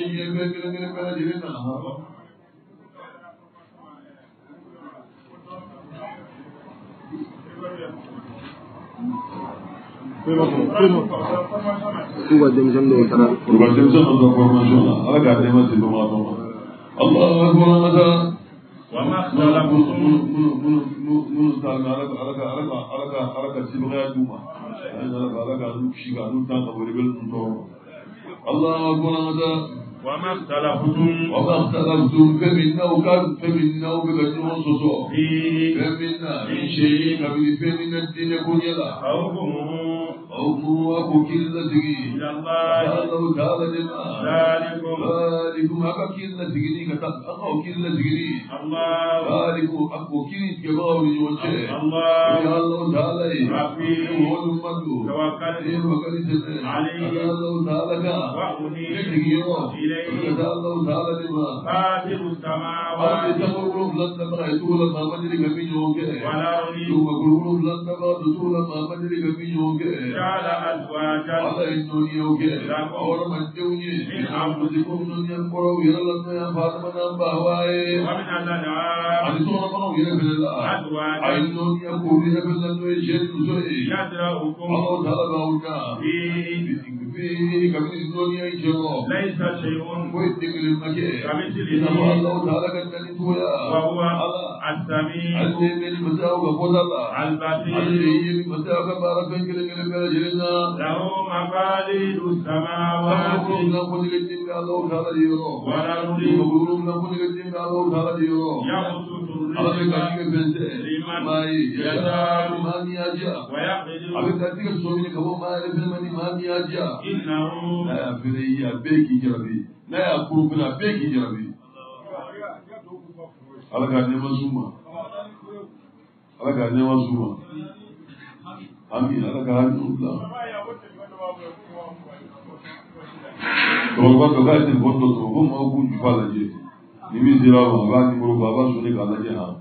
Kuba denmisɛnnin dɔw taara. Kuba denmisɛnnin dɔw ka formation na ala k'a dɛmɛ se bamakɔ ma. Alahu akbar masa. وما اختلفتم minnu ta ala ka ala ka ala ka ala ka ala ka sibaya d'u ma. ala ka n'u si ka n'u ta ka wele wele n'u tɔɔrɔ. Alahu akbar masa. وما اختلفتم وما اختلفتم فمنا وكان فمنا وبكتم صصو فيه فمنا من شيء كبير فمنا الدين يكون يلا حكمه حكمه وكيل نسجي إلى الله الله تعالى لما ذلكم ذلكم أكيل نسجي كتب أكيل نسجي الله ذلكم أكيل كبار يوجه الله يا الله تعالى ربي توكلت توكلت عليه الله تعالى وأنيب إليه الله تعالى لما فاتر السماوات والأرض وجعل أزواجا Allah indoni oke awar manjungi amuzikum dunyan koro yalla ya farma nam bahwae ومن الأنعام ali sona kono yele bela أزواجا ayno ya kuri ya bela no jen usoi يزرعكم Allah taala bauta فيه fi kami indoni ay jero ليس شيء koi tigil make كمثله Allah taala kan tani tuya وهو Allah السميع alle meni masau ga bodala البصير alle yemi masau ga barakan kele kele bela jelena له مقاليد السماوات Guru na kuni gajin ka Allah taala yoro والأرض Guru na kuni gajin ka Allah taala yoro يبسط Allah الرزق ka kike bense لمن mai يشاء ya mani aja ويقدر abin da kike so ne kabo mai da bin mani mani aja إنه na ya fere ya beki jarabi na ya kuru kuna beki jarabi Allah ka ne masuma Allah ka ne masuma amin Allah ka hanu Allah Tọ́lọ́gbọ́n tó káàkiri ìbọ́tọ̀ tó kó máa kú jù fàlẹ̀ jẹ́. Níbi ìṣẹ́ra wọn bá ní mọ́rọ̀ bàbá sọ ní kàlẹ̀ jẹ́ ha.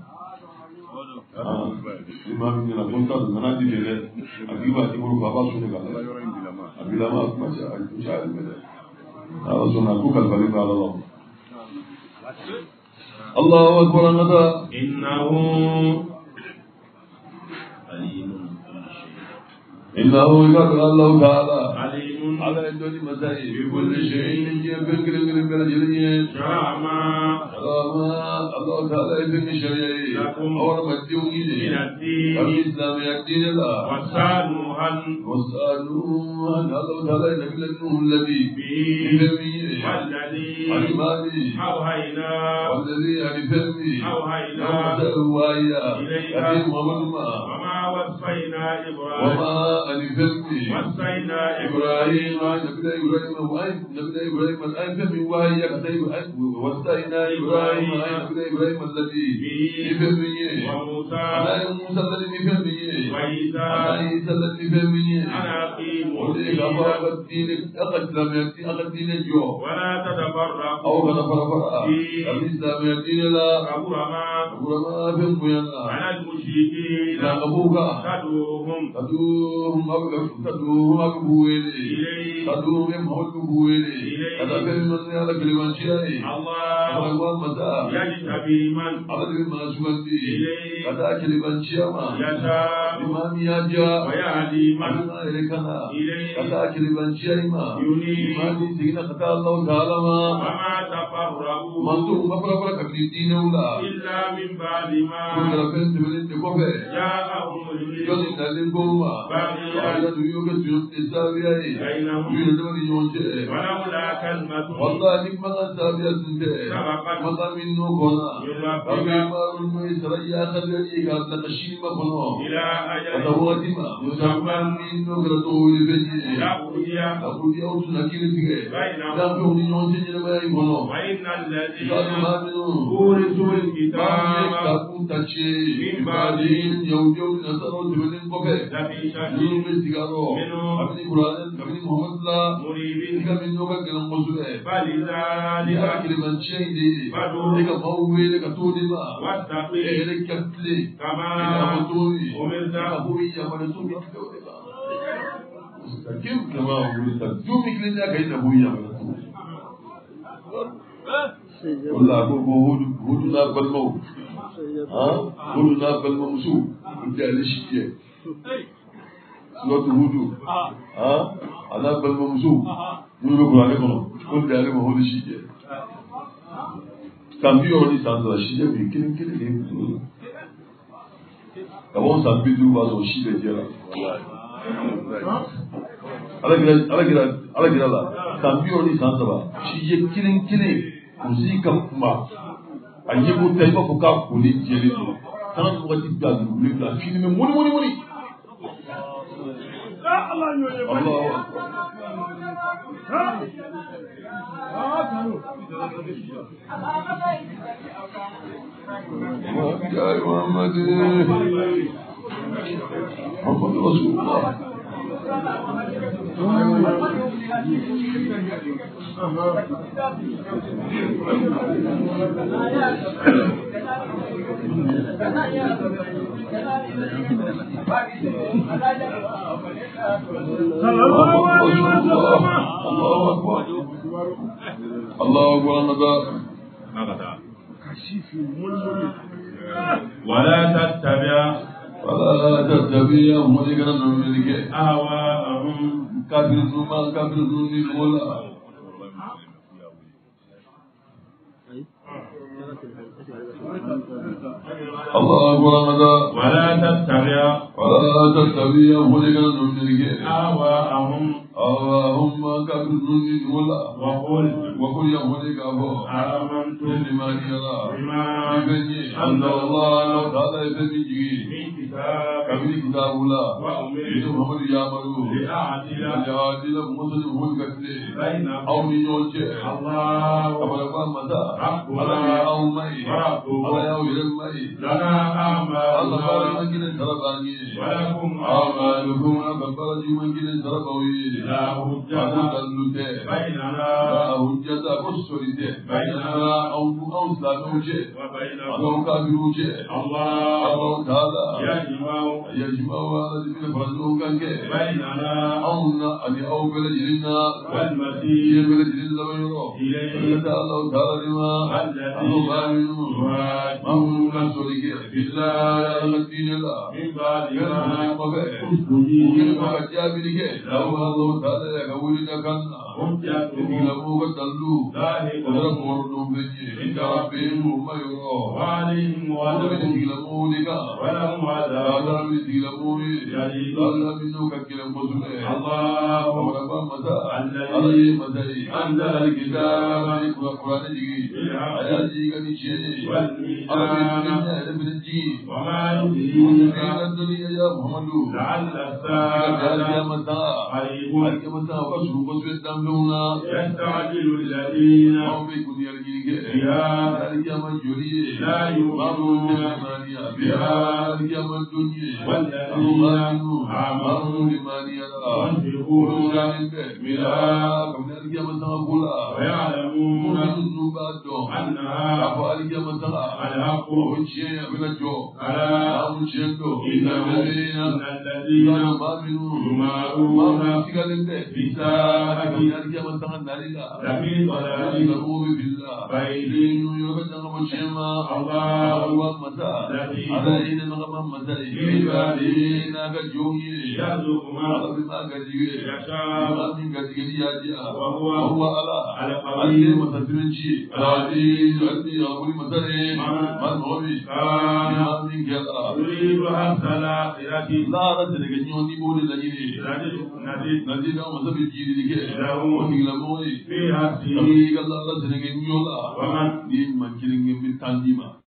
Ní máa ń gbìyànjú àpọ́n tàbí mọ́ná ti bẹ̀rẹ̀ àbíbà ní mọ́rọ̀ bàbá sọ ní kàlẹ̀. Àbílámà àkùnmáṣà àìkúṣà àìbẹ̀rẹ̀. Àwọn sọ náà kó kàlùbàlẹ̀ bá lọ́wọ́. Allahu akbar nada. إنه إنه يقدر الله تعالى عليم على الدنيا مسائل بكل شيء يبين كل كل بلا جلية شاما سلاما الله تعالى يبين شريعة اور مديوني من الدين الإسلام يدين الله وسانوها وسألوه أن الله تعالى نبي لنه الذي به بفمه والذي علماني أوهينا والذي بفمه أوهينا ومسألوا آية إليها أبي ومنما وما وصينا إبراهيم وما أنفمه وصينا إبراهيم إبراهيم نبي إبراهيم وأين نبي إبراهيم الآن فمي وهي كتيب وستينا إبراهيم نبي إبراهيم الذي بفمي وموسى أنا موسى الذي بفمي وعيسى أنا عيسى الذي بفمي أنا أقيم وليك أبغى الدين أقد لم يأتي أقد دين الجو ولا تتفرقوا أو كذا فرفرة الإسلام يأتي لا كبرما كبرما فمينا على المشركين لا أبوك تدعوهم تدوهم أبغى تدوهم أبوه إليه تدوهم أبوه هذا كلمة على كلمة شيء الله الله متى يجتبي من على كلمة سمعتي إليه هذا كلمة شيء ما يشاء إمام يجا ويهدي من أنا إليكنا إليه هذا كلمة شيء ما ينيب إمام سيدنا قتال الله تعالى ما وما تفرقوا منظور مفرق فرق كبيرين ولا إلا من بعد ما كل رفين تبلين تكوفة جاءهم يوم العلم نازل بوما باغيا هذا دنيوك سيوم تسابيا بينهم يوم يوجه ولولا كلمة والله نعم السابيا سنته مقام منه كنا أبي ما إسرائيل خلني قال تشيم كنا إلى أجل أتواتما مسمى منه كرتول بني يقضي أقول يا أوس نكيل فيه بينهم لا تقول يوم سنجل ما يكونه وإن الذين قال ما منه أورثوا ما الكتاب يكتبون تشي من بعدين يوم يوم نصروا تبلين كفه لفي شك يوم يستقروا أبني قرآن أبني محمد الله مريب إذا من نوبة كلام مسؤول فلذلك لك كلمة شيء لك موي لك تودما واتقي لك كتلي كما لك مطوري أمرت لك هوي يا مرسول كيف كما أمرت دومي كلنا كينا هوي يا مرسول والله أقول هود هود ناب الموت ها هود ناب الموت وجعل الشيء سورة هود ها أنا بالموت نقول القرآن كله كل ده ما هو الشيء Cambiò ogni tanto la scia qui, che che che Avevamo sapito cosa uscire c'era. Alla gira, alla gira, alla gira là. Cambiò ogni tanto la scia killing killing così ma agli buttei ma poca puli geli. Kana ko ti da lu la fini me moni moni moni. Allah yo ye bani. Allah. Ah, tano. Ya Muhammad. Muhammad Rasulullah. الله أكبر. ولا تتبع ولا تتبع ملكا الملك أهواءهم كافر ما كافر من ولا الله أكبر. ولا تتبع ولا تتبع ملكا الملك أهواءهم اللهم كافر من ولا وقل وقل يا ملك أبو آمنت بما يرى بما بني أنزل الله تعالى بني من كتاب كبير كتاب الله وأمرت محمد يعملوا لأعدل لأعدل مسلم هو الكتل بينهم أو من يوجه الله كما يقول متى ربنا على أو مي وربكم على يوم المي لنا الله بارك أعمالنا من كل ترباني ولكم أعمالكم أكبر من كل تربوي لا حجة بيننا لا حجة كسرته بيننا أو أو سلاموجه وبينكم أو كافروجه الله الله تعالى يجمع يجمع الذين فرزوك بيننا أو أن أو بلجنا والمسيح بلجنا لبيرو إليه الله تعالى لما الذي يهاجون كسرك بالله الدين الله من بعد ما ممكن ما جابلك لو الله تعالى يقول لك حجتهم لو قتلوا ذلك ورموا بني عند ربهم ما يرى وعليهم ولم وعدهم يتكلموا لك ولهم عذاب لم يتكلموا شديد الله منك كلام مسلم الله وربا متى علي متى أنزل الكتاب القرآن جي آيات جي كني شيء والميزان بنجي وما من يدريك الدنيا يا محمد لعل قال يا الساعة متى قريب قال يا متى وشو بس دملونا يستعجل الذين أو بيكون يرجيك بها قال يا من جري لا يؤمنون بها قال يا من دنيا والذين آمنوا بما يرى ينفقون منها قبل يا متى قولا ويعلمون أنها أنها أفعال يا متى الحق وشيء من الجو ألا وشيء إن الذين يمارون يمارون في بالساعة لفي ضلال بالله بعيد يرجع مشيما الله الله متى علينا نغم متى إبادينا كجوي يرزق الله من بما كجوي يشاء من كجوي يا وهو وهو على على عليه قوي متسرنشي العزيز الذي أقول متى من هو كان من كلا يريد حسن الآخرة لا رجل كنيوني بول لجيني نزيد نزيد أو مسبي جيري كه له وكيلموي في حسنه tapi kalau Allah sedang nyol lah, ومن dia mancing ngambil tanjima.